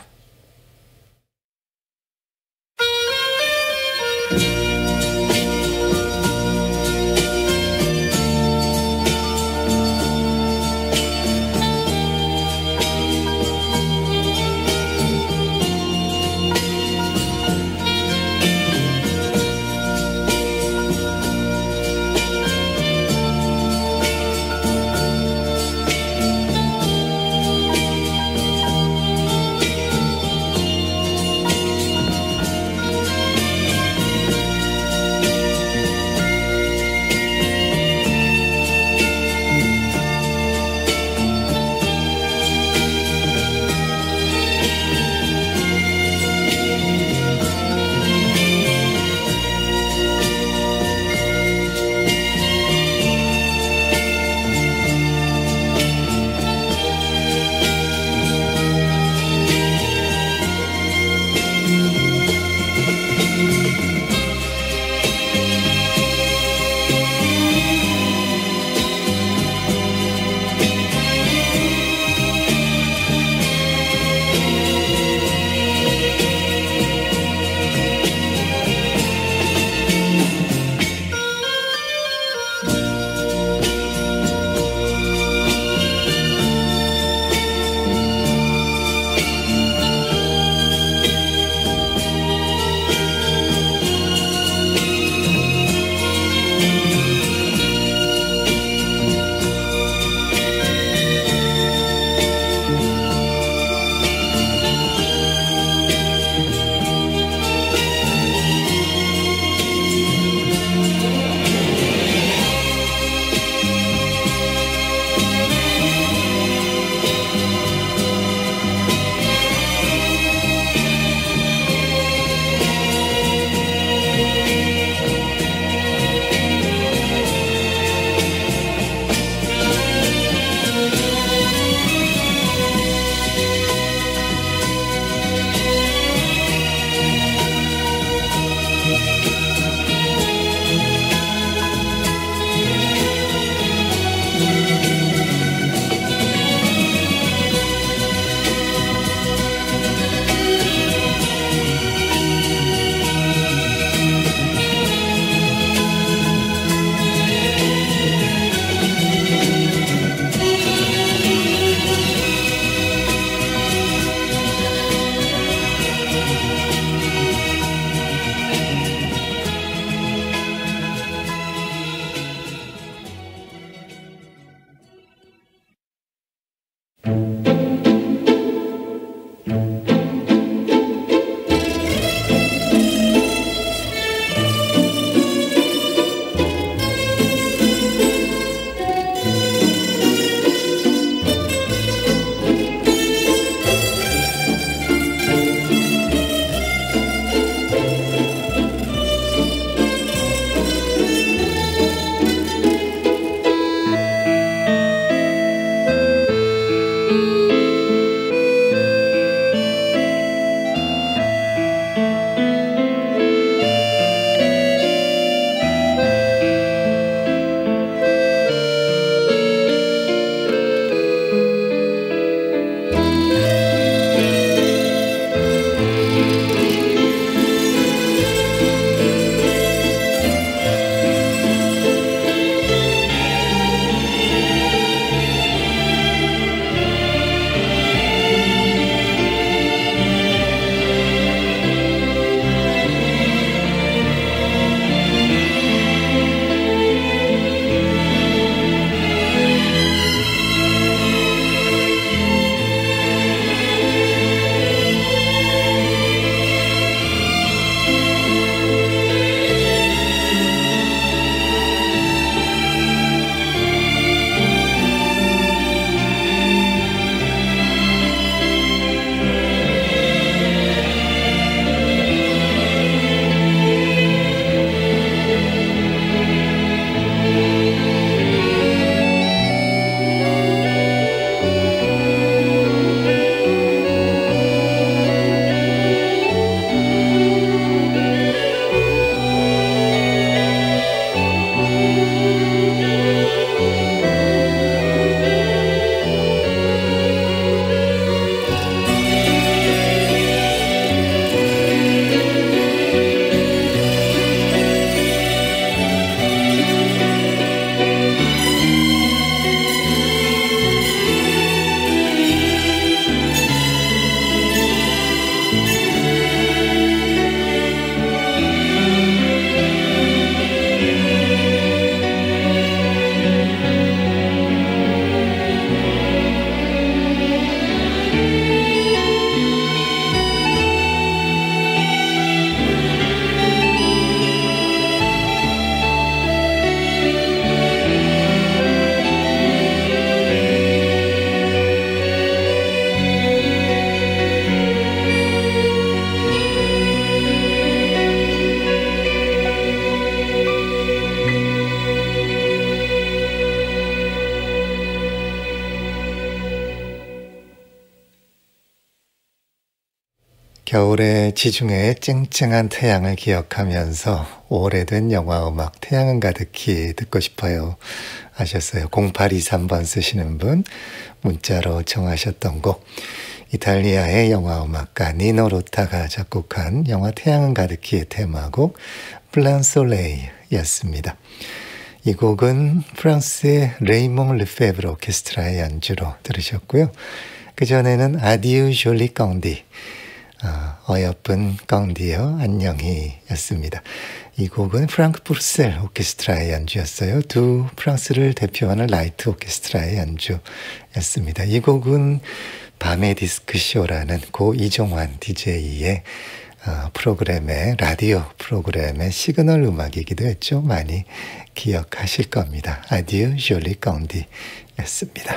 겨울의 지중해의 쨍쨍한 태양을 기억하면서 오래된 영화음악 태양은 가득히 듣고 싶어요 하셨어요. 공팔이삼 번 쓰시는 분 문자로 정하셨던 곡, 이탈리아의 영화음악가 니노 로타가 작곡한 영화 태양은 가득히의 테마곡 블랑솔레이였습니다. 이 곡은 프랑스의 레이몽 르페브르 오케스트라의 연주로 들으셨고요. 그전에는 아디유 졸리 꽁디, 어, 어여쁜 꽁디요 안녕히 였습니다. 이 곡은 프랑크 부르셀 오케스트라의 연주였어요. 두 프랑스를 대표하는 라이트 오케스트라의 연주였습니다. 이 곡은 밤의 디스크쇼라는 고 이종환 디제이의 어, 프로그램의 라디오 프로그램의 시그널 음악이기도 했죠. 많이 기억하실 겁니다. 아디유 졸리 꽁디였습니다.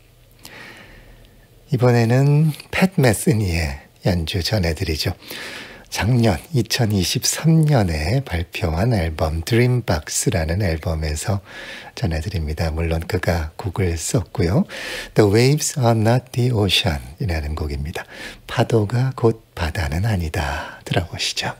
이번에는 팻 메스니의 연주 전해드리죠. 작년 이천이십삼 년에 발표한 앨범 드림박스라는 앨범에서 전해드립니다. 물론 그가 곡을 썼고요. The Waves are not the ocean 이라는 곡입니다. 파도가 곧 바다는 아니다. 들어보시죠.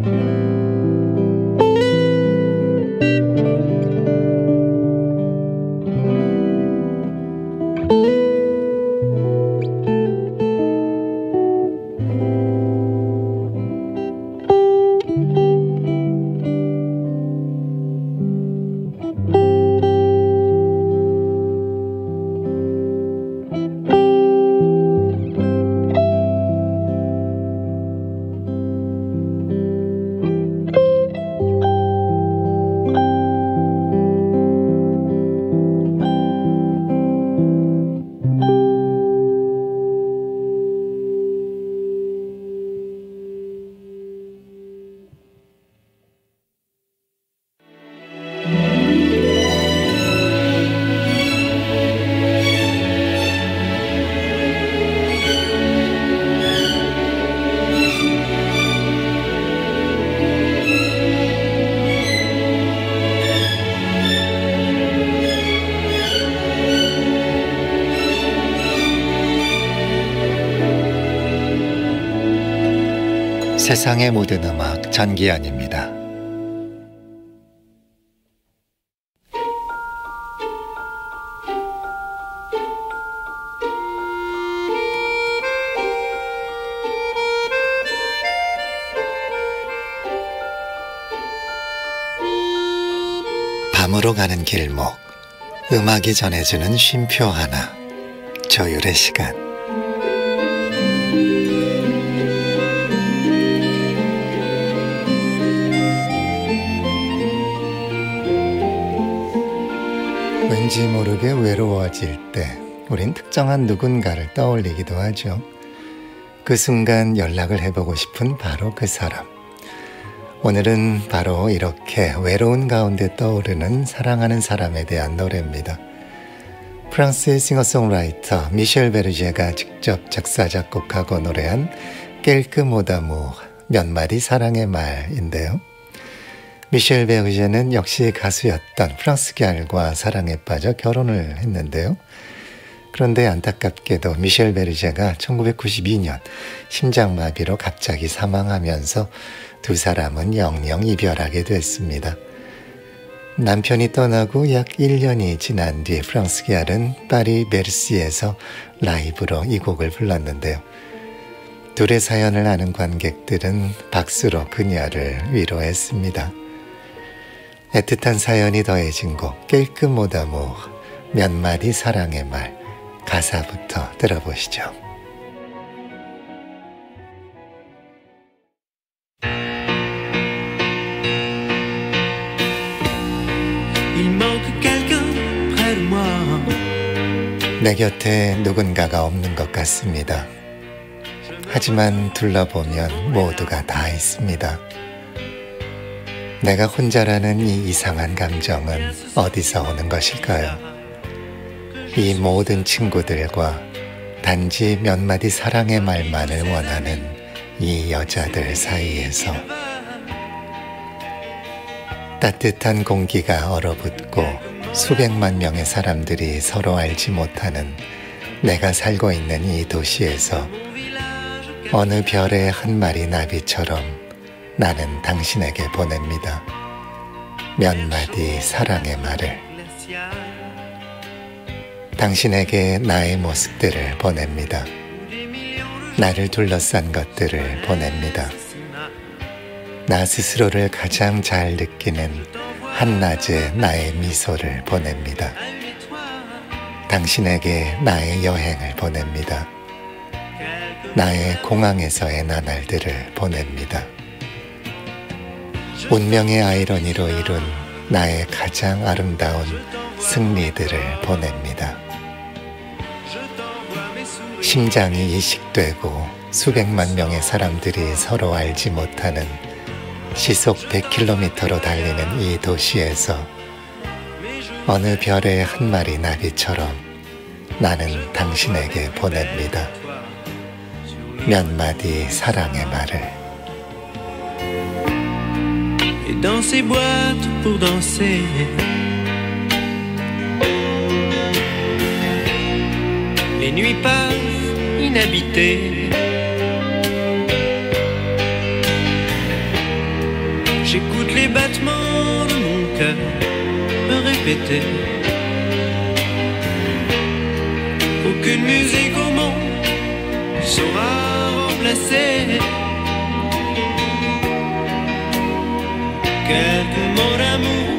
세상의 모든 음악 전기현입니다. 밤으로 가는 길목, 음악이 전해주는 쉼표 하나, 조율의 시간. 왠지 모르게 외로워질 때 우린 특정한 누군가를 떠올리기도 하죠. 그 순간 연락을 해보고 싶은 바로 그 사람. 오늘은 바로 이렇게 외로운 가운데 떠오르는 사랑하는 사람에 대한 노래입니다. 프랑스의 싱어송라이터 미셸 베르제가 직접 작사 작곡하고 노래한 깰크 모다무 몇 마디 사랑의 말인데요. 미셸 베르제는 역시 가수였던 프랑스 계알과 사랑에 빠져 결혼을 했는데요. 그런데 안타깝게도 미셸 베르제가 천구백구십이 년 심장마비로 갑자기 사망하면서 두 사람은 영영 이별하게 됐습니다. 남편이 떠나고 약 일 년이 지난 뒤 프랑스 계알은 파리 베르시에서 라이브로 이 곡을 불렀는데요. 둘의 사연을 아는 관객들은 박수로 그녀를 위로했습니다. 애틋한 사연이 더해진 곡 깰크 모다무 몇 마디 사랑의 말, 가사부터 들어보시죠. 내 곁에 누군가가 없는 것 같습니다. 하지만 둘러보면 모두가 다 있습니다. 내가 혼자라는 이 이상한 감정은 어디서 오는 것일까요? 이 모든 친구들과 단지 몇 마디 사랑의 말만을 원하는 이 여자들 사이에서 따뜻한 공기가 얼어붙고 수백만 명의 사람들이 서로 알지 못하는 내가 살고 있는 이 도시에서 어느 별의 한 마리 나비처럼 나는 당신에게 보냅니다. 몇 마디 사랑의 말을. 당신에게 나의 모습들을 보냅니다. 나를 둘러싼 것들을 보냅니다. 나 스스로를 가장 잘 느끼는 한낮의 나의 미소를 보냅니다. 당신에게 나의 여행을 보냅니다. 나의 공항에서의 나날들을 보냅니다. 운명의 아이러니로 이룬 나의 가장 아름다운 승리들을 보냅니다. 심장이 이식되고 수백만 명의 사람들이 서로 알지 못하는 시속 백 킬로미터로 달리는 이 도시에서 어느 별의 한 마리 나비처럼 나는 당신에게 보냅니다. 몇 마디 사랑의 말을. Et dans ces boîtes pour danser, les nuits passent inhabitées. les battements de mon cœur me répétaient aucune musique au monde ne saura remplacer quelques mots d'amour.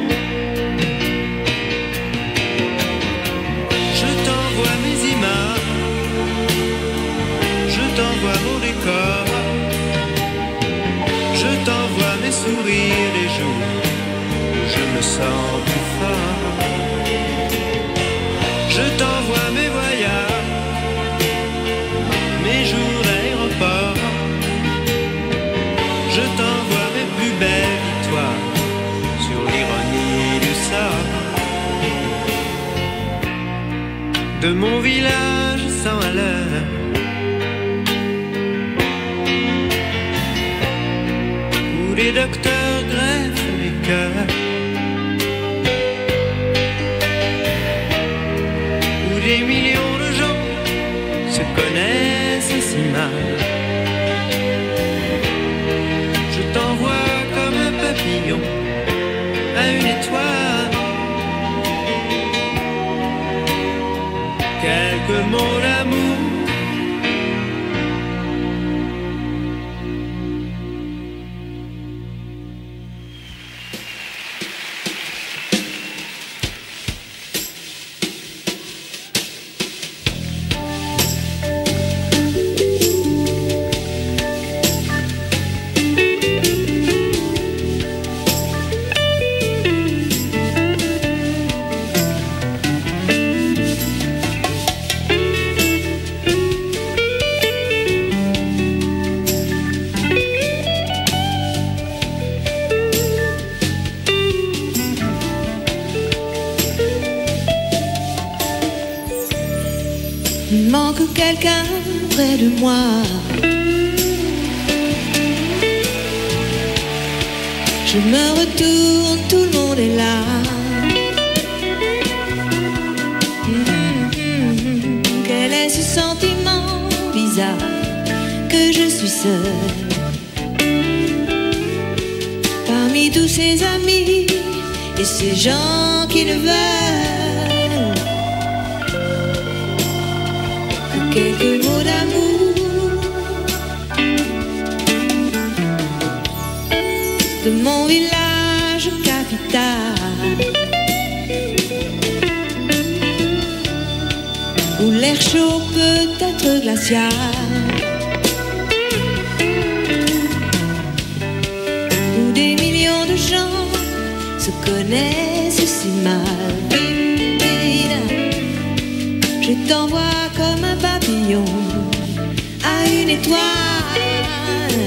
Je t'envoie mes images, je t'envoie mon décor, je t'envoie mes sourires les jours où je me sens plus fort. Je t'envoie mes voyages, mes jours d'aéroport, je t'envoie mes plus belles victoires sur l'ironie du sort. De mon village sans à l'heure, où les docteurs greffent les cœurs, où des millions de gens se connaissent si mal. Je t'envoie comme un papillon à une étoile quelques mots d'amour. Il manque quelqu'un près de moi. Je me retourne, tout le monde est là. Mmh, quel est ce sentiment bizarre que je suis seule parmi tous ces amis et ces gens qui ne veulent que quelques mots d'amour de mon village capital, où l'air chaud peut être glacial, où des millions de gens se connaissent si mal. Je t'envoie comme un papillon à une étoile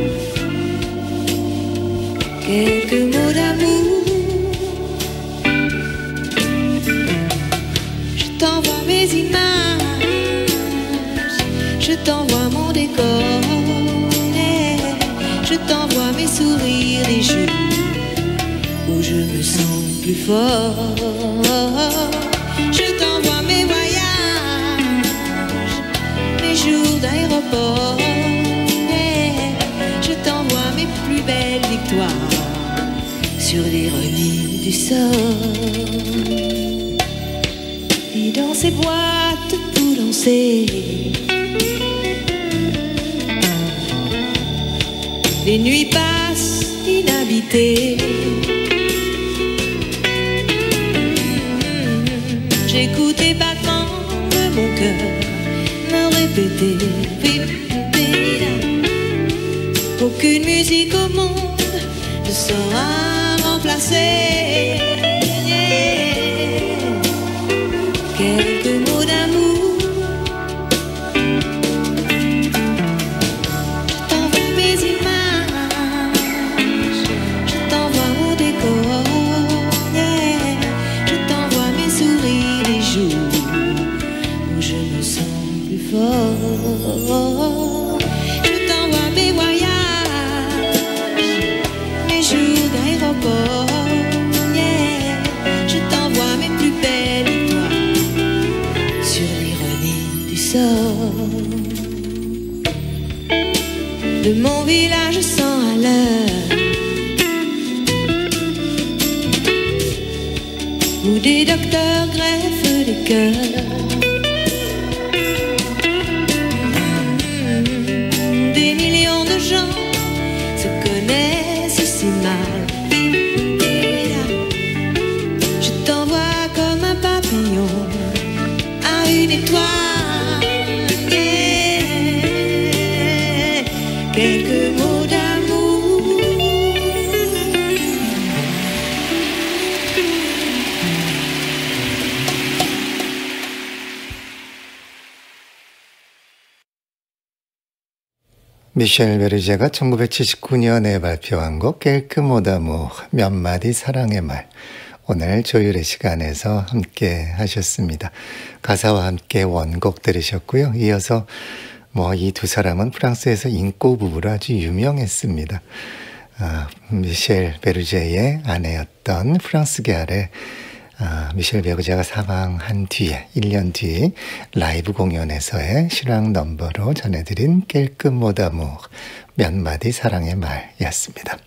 quelques mots d'amour. Je t'envoie mes images, je t'envoie mon décor, je t'envoie mes sourires des jours où je me sens plus fort. Je t'envoie mes voyages, mes jours d'aéroport, je t'envoie mes plus belles victoires sur l'ironie du sort. Et dans ces boîtes pour danser, les nuits passent inhabitées. J'écoute les battements de mon cœur me répéter aucune musique au monde ne saura remplacer quelques mots d'amour. Je t'envoie mes images, je t'envoie mon décor, je t'envoie mes sourires des jours où je me sens plus fort. Je t'envoie mes voyages, mes jours d'aéroport, yeah. des docteurs greffent des cœurs. Des millions de gens se connaissent si mal. Et là, je t'envoie comme un papillon à une étoile. Yeah. Quelques mots d'amour. 미셸 베르제가 천구백칠십구 년에 발표한 곡 깰크 모다모 몇 마디 사랑의 말, 오늘 조율의 시간에서 함께 하셨습니다. 가사와 함께 원곡 들으셨고요. 이어서 뭐 이 두 사람은 프랑스에서 인꼬 부부로 아주 유명했습니다. 아, 미셸 베르제의 아내였던 프랑스계알의 아, 미셸 베르제가 사망한 뒤에 일 년 뒤 라이브 공연에서의 실황 넘버로 전해드린 깰크 모다모 몇 마디 사랑의 말이었습니다.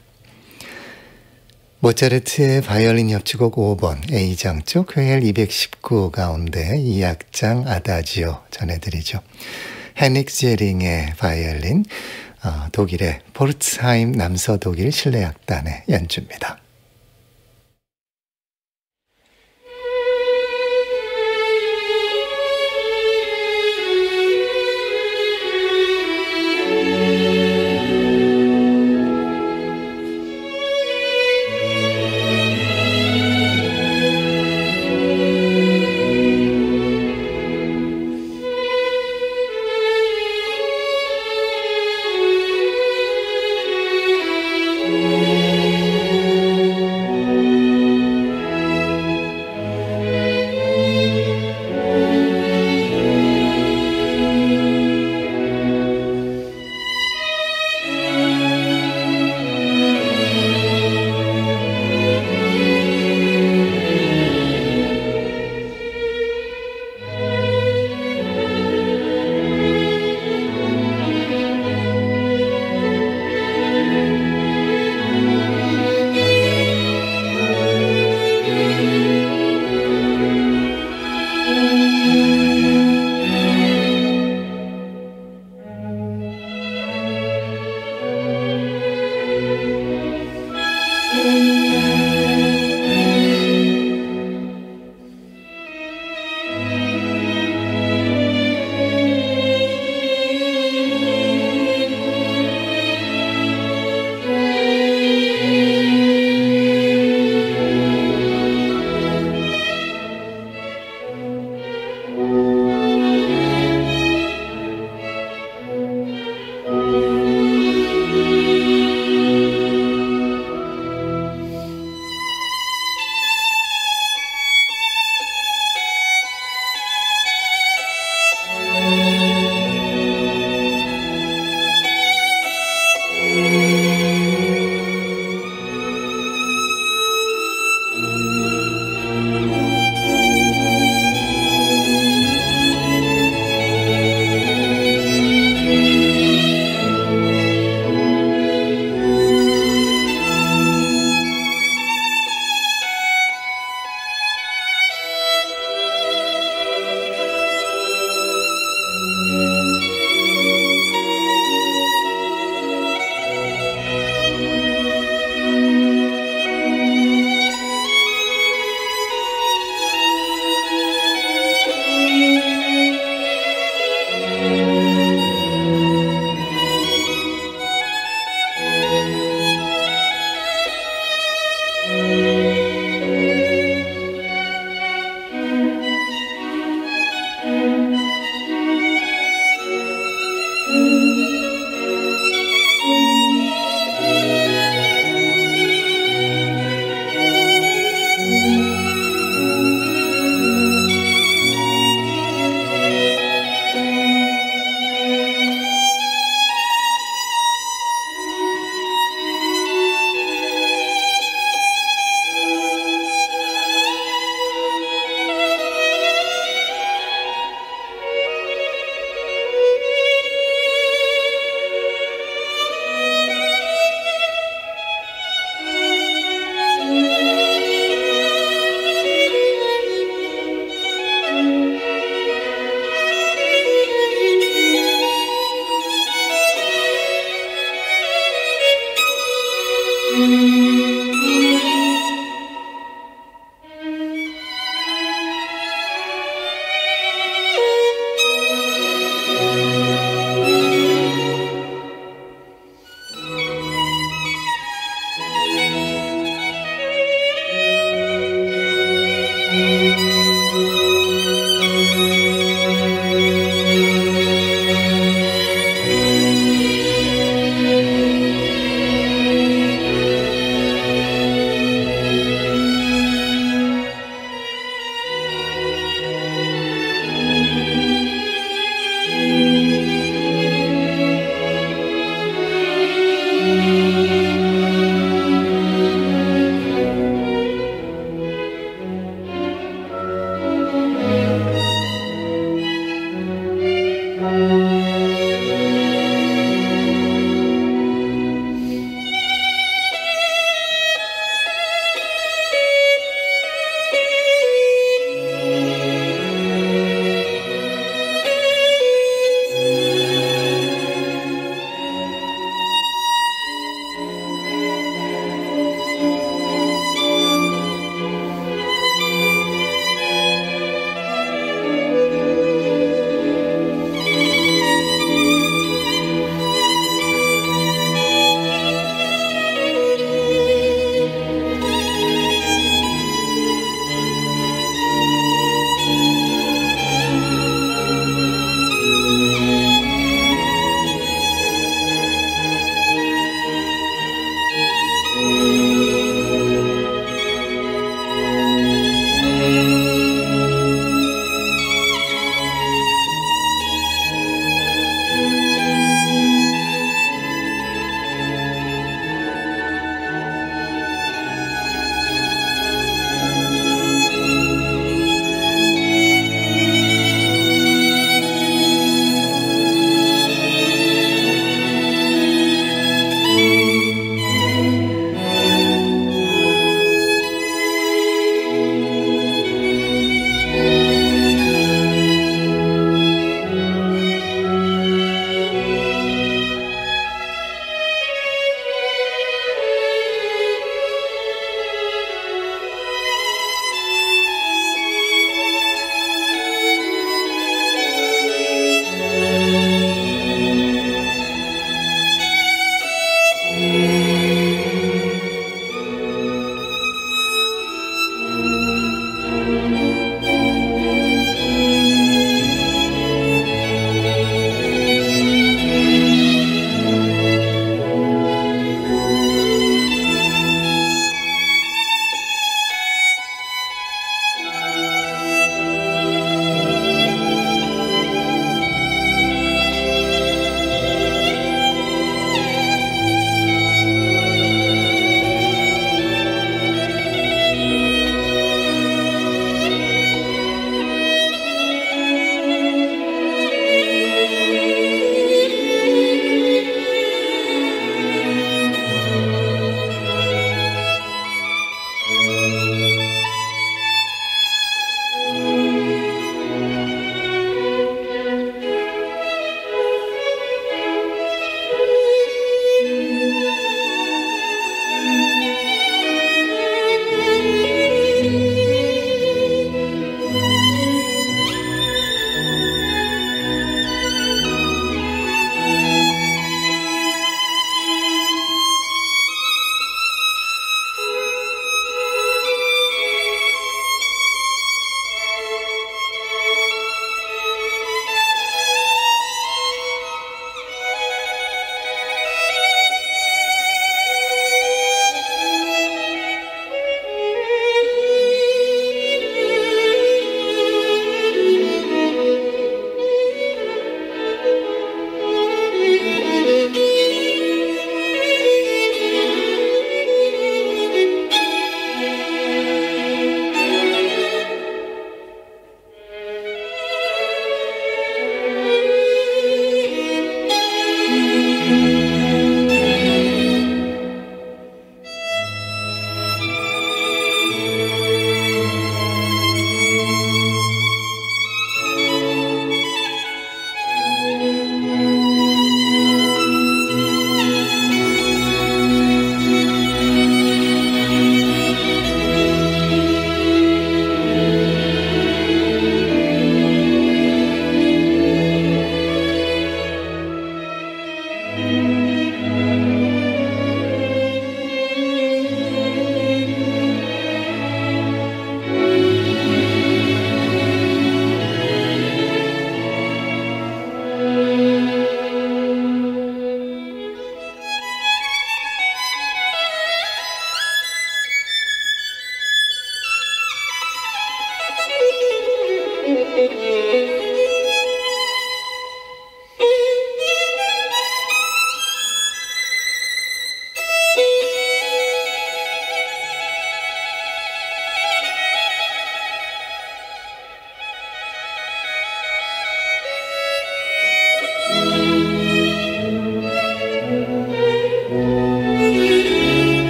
모차르트의 바이올린 협주곡 오 번 A장 쪽 회엘 이백십구 가운데 이 악장 아다지오 전해드리죠. 헤닉 제링의 바이올린, 어, 독일의 포르츠하임 남서독일 실내악단의 연주입니다.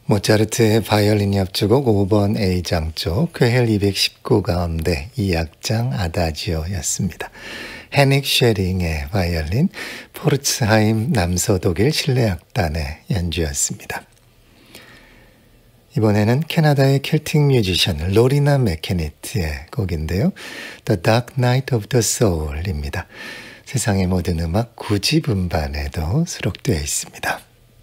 모차르트의 바이올린 협주곡 오 번 A장조 쾌헬 이백십구 가운데 이 악장 아다지오였습니다. 헤닉 쉐링의 바이올린, 포르츠하임 남서독일 실내악단의 연주였습니다. 이번에는 캐나다의 켈틱 뮤지션 로리나 맥케니트의 곡인데요. The Dark Night of the Soul입니다. 세상의 모든 음악 구 집 음반에도 수록되어 있습니다.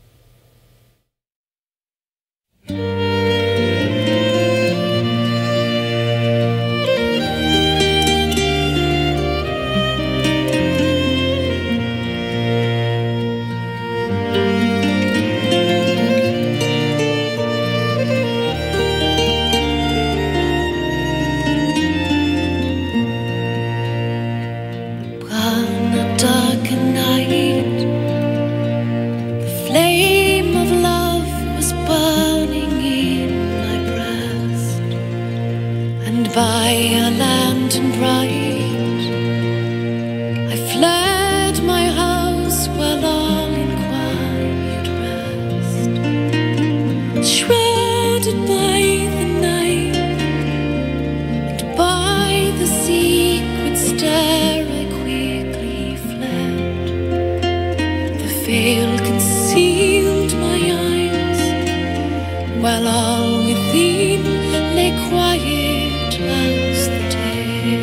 By a lantern bright, I fled my house while all in quiet rest. Shredded by the night and by the secret stair, I quickly fled. The veil concealed my eyes while all within lay quiet as the day.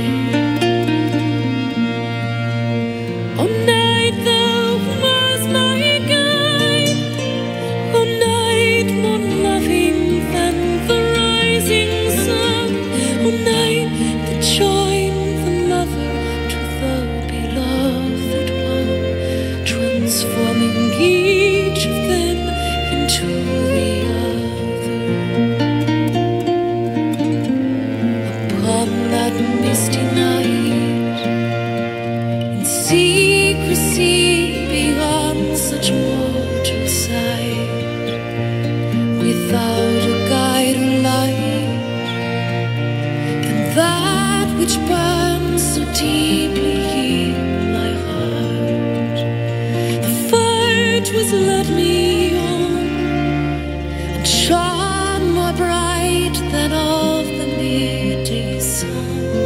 Oh, night thou was my guide, oh, night more loving than the rising sun, oh, night that joined the lover to the beloved one, transforming each of them into the other. That misty night, in secrecy beyond such mortal sight, without a guide or light, than that which burns so deeply in my heart. The fight was led me on and shone more bright than all the midday sun.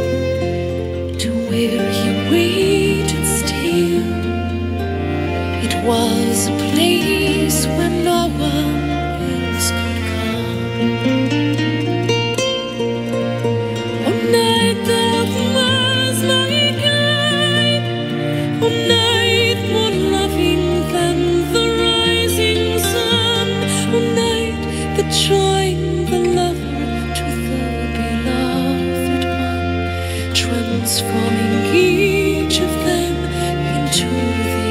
Where he waited still, it was a place where no one else could come. Oh, night that was my guide, oh, night more loving than the rising sun, oh, night that joined the lover to the beloved one, transforming each of them into the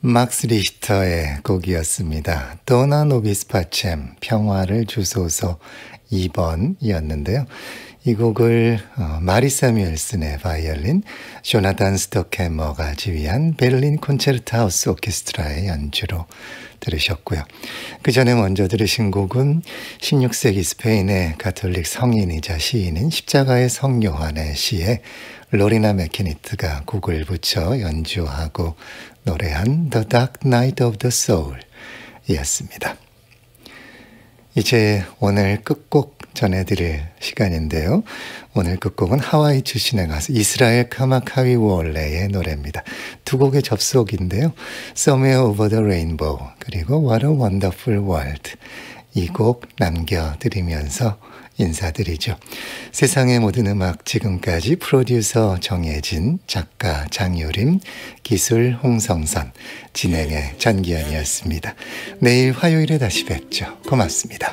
막스 리히터의 곡이었습니다. 도나 노비스 파쳔, 평화를 주소서 이 번이었는데요. 이 곡을 어, 마리 사뮤엘슨의 바이올린, 조나단 스토캐머가 지휘한 베를린 콘체르트 하우스 오케스트라의 연주로 들으셨고요. 그 전에 먼저 들으신 곡은 십육 세기 스페인의 가톨릭 성인이자 시인인 십자가의 성 요한의 시에 로리나 맥케니트가 곡을 붙여 연주하고 노래한 The Dark Night of the Soul 이었습니다. 이제 오늘 끝곡 전해드릴 시간인데요. 오늘 끝곡은 하와이 출신의 가수 이스라엘 카마카위 월레의 노래입니다. 두 곡의 접속인데요. Somewhere Over the Rainbow 그리고 What a Wonderful World 이 곡 남겨드리면서 인사드리죠. 세상의 모든 음악 지금까지 프로듀서 정혜진, 작가 장유림, 기술 홍성선, 진행의 전기현이었습니다. 내일 화요일에 다시 뵙죠. 고맙습니다.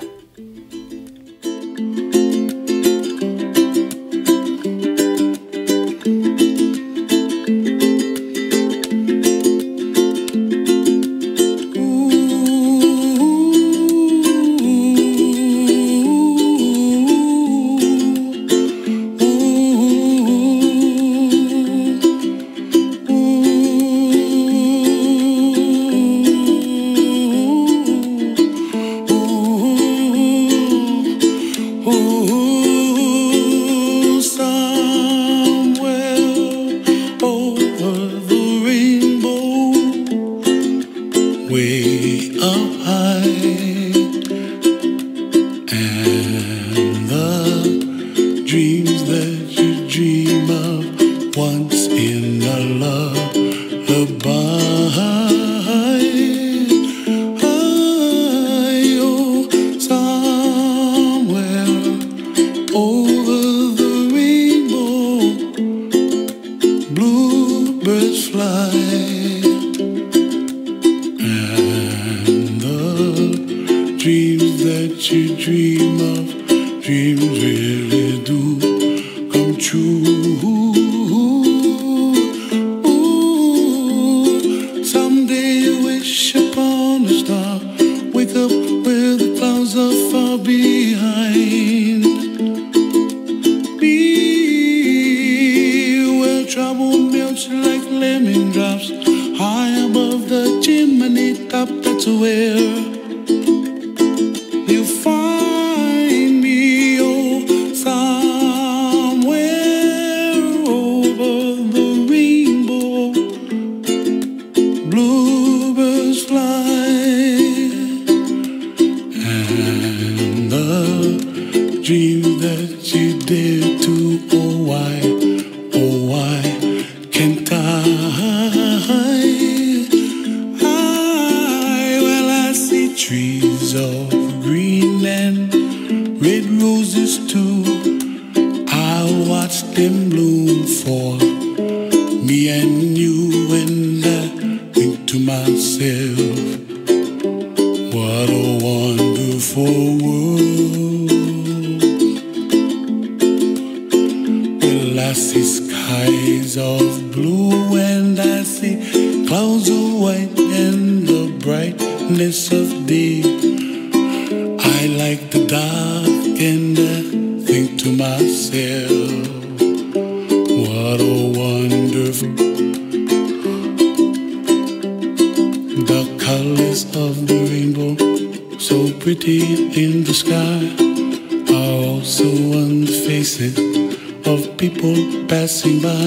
Passing by,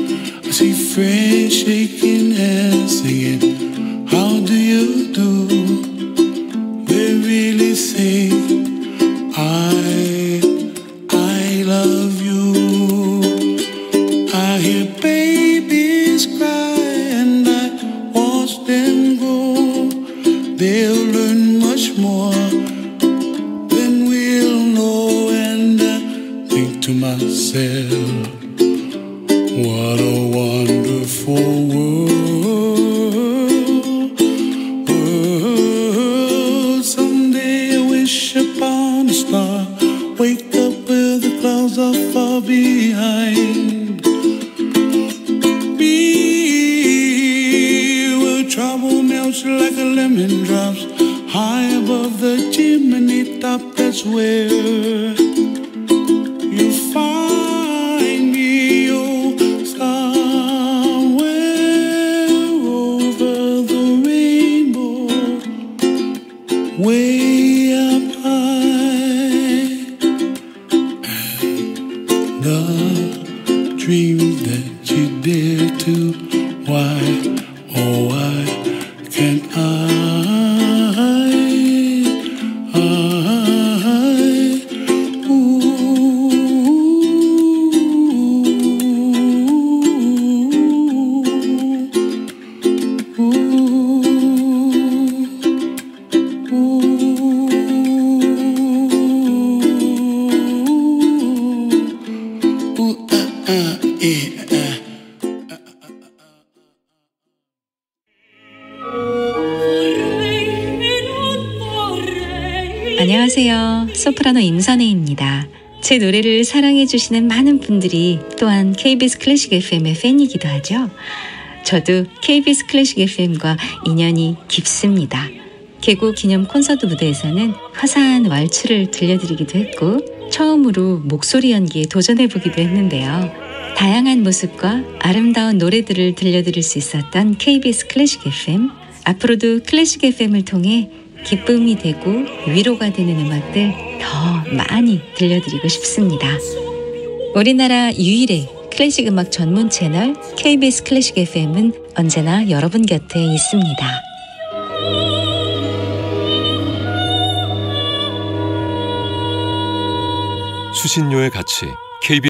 I see friends shaking hands, singing, how do you do? They really say, I, I love you. I hear babies cry and I watch them grow. They'll learn much more than we'll know, and I think to myself, what a wonderful world, world. Someday I wish upon a star, wake up where the clouds are far behind me, where trouble up, that's where you find me. Oh, somewhere over the rainbow, way up high, and the dreams that you dare to, why, oh why can't I? 안녕하세요. 소프라노 임선혜입니다. 제 노래를 사랑해주시는 많은 분들이 또한 케이비에스 클래식 에프엠의 팬이기도 하죠. 저도 케이비에스 클래식 에프엠과 인연이 깊습니다. 개국 기념 콘서트 무대에서는 화사한 왈츠를 들려드리기도 했고 처음으로 목소리 연기에 도전해보기도 했는데요. 다양한 모습과 아름다운 노래들을 들려드릴 수 있었던 케이비에스 클래식 에프엠, 앞으로도 클래식 에프엠을 통해 기쁨이 되고 위로가 되는 음악들 더 많이 들려드리고 싶습니다. 우리나라 유일의 클래식 음악 전문 채널 케이비에스 클래식 에프엠은 언제나 여러분 곁에 있습니다. 수신료의 가치 케이비에스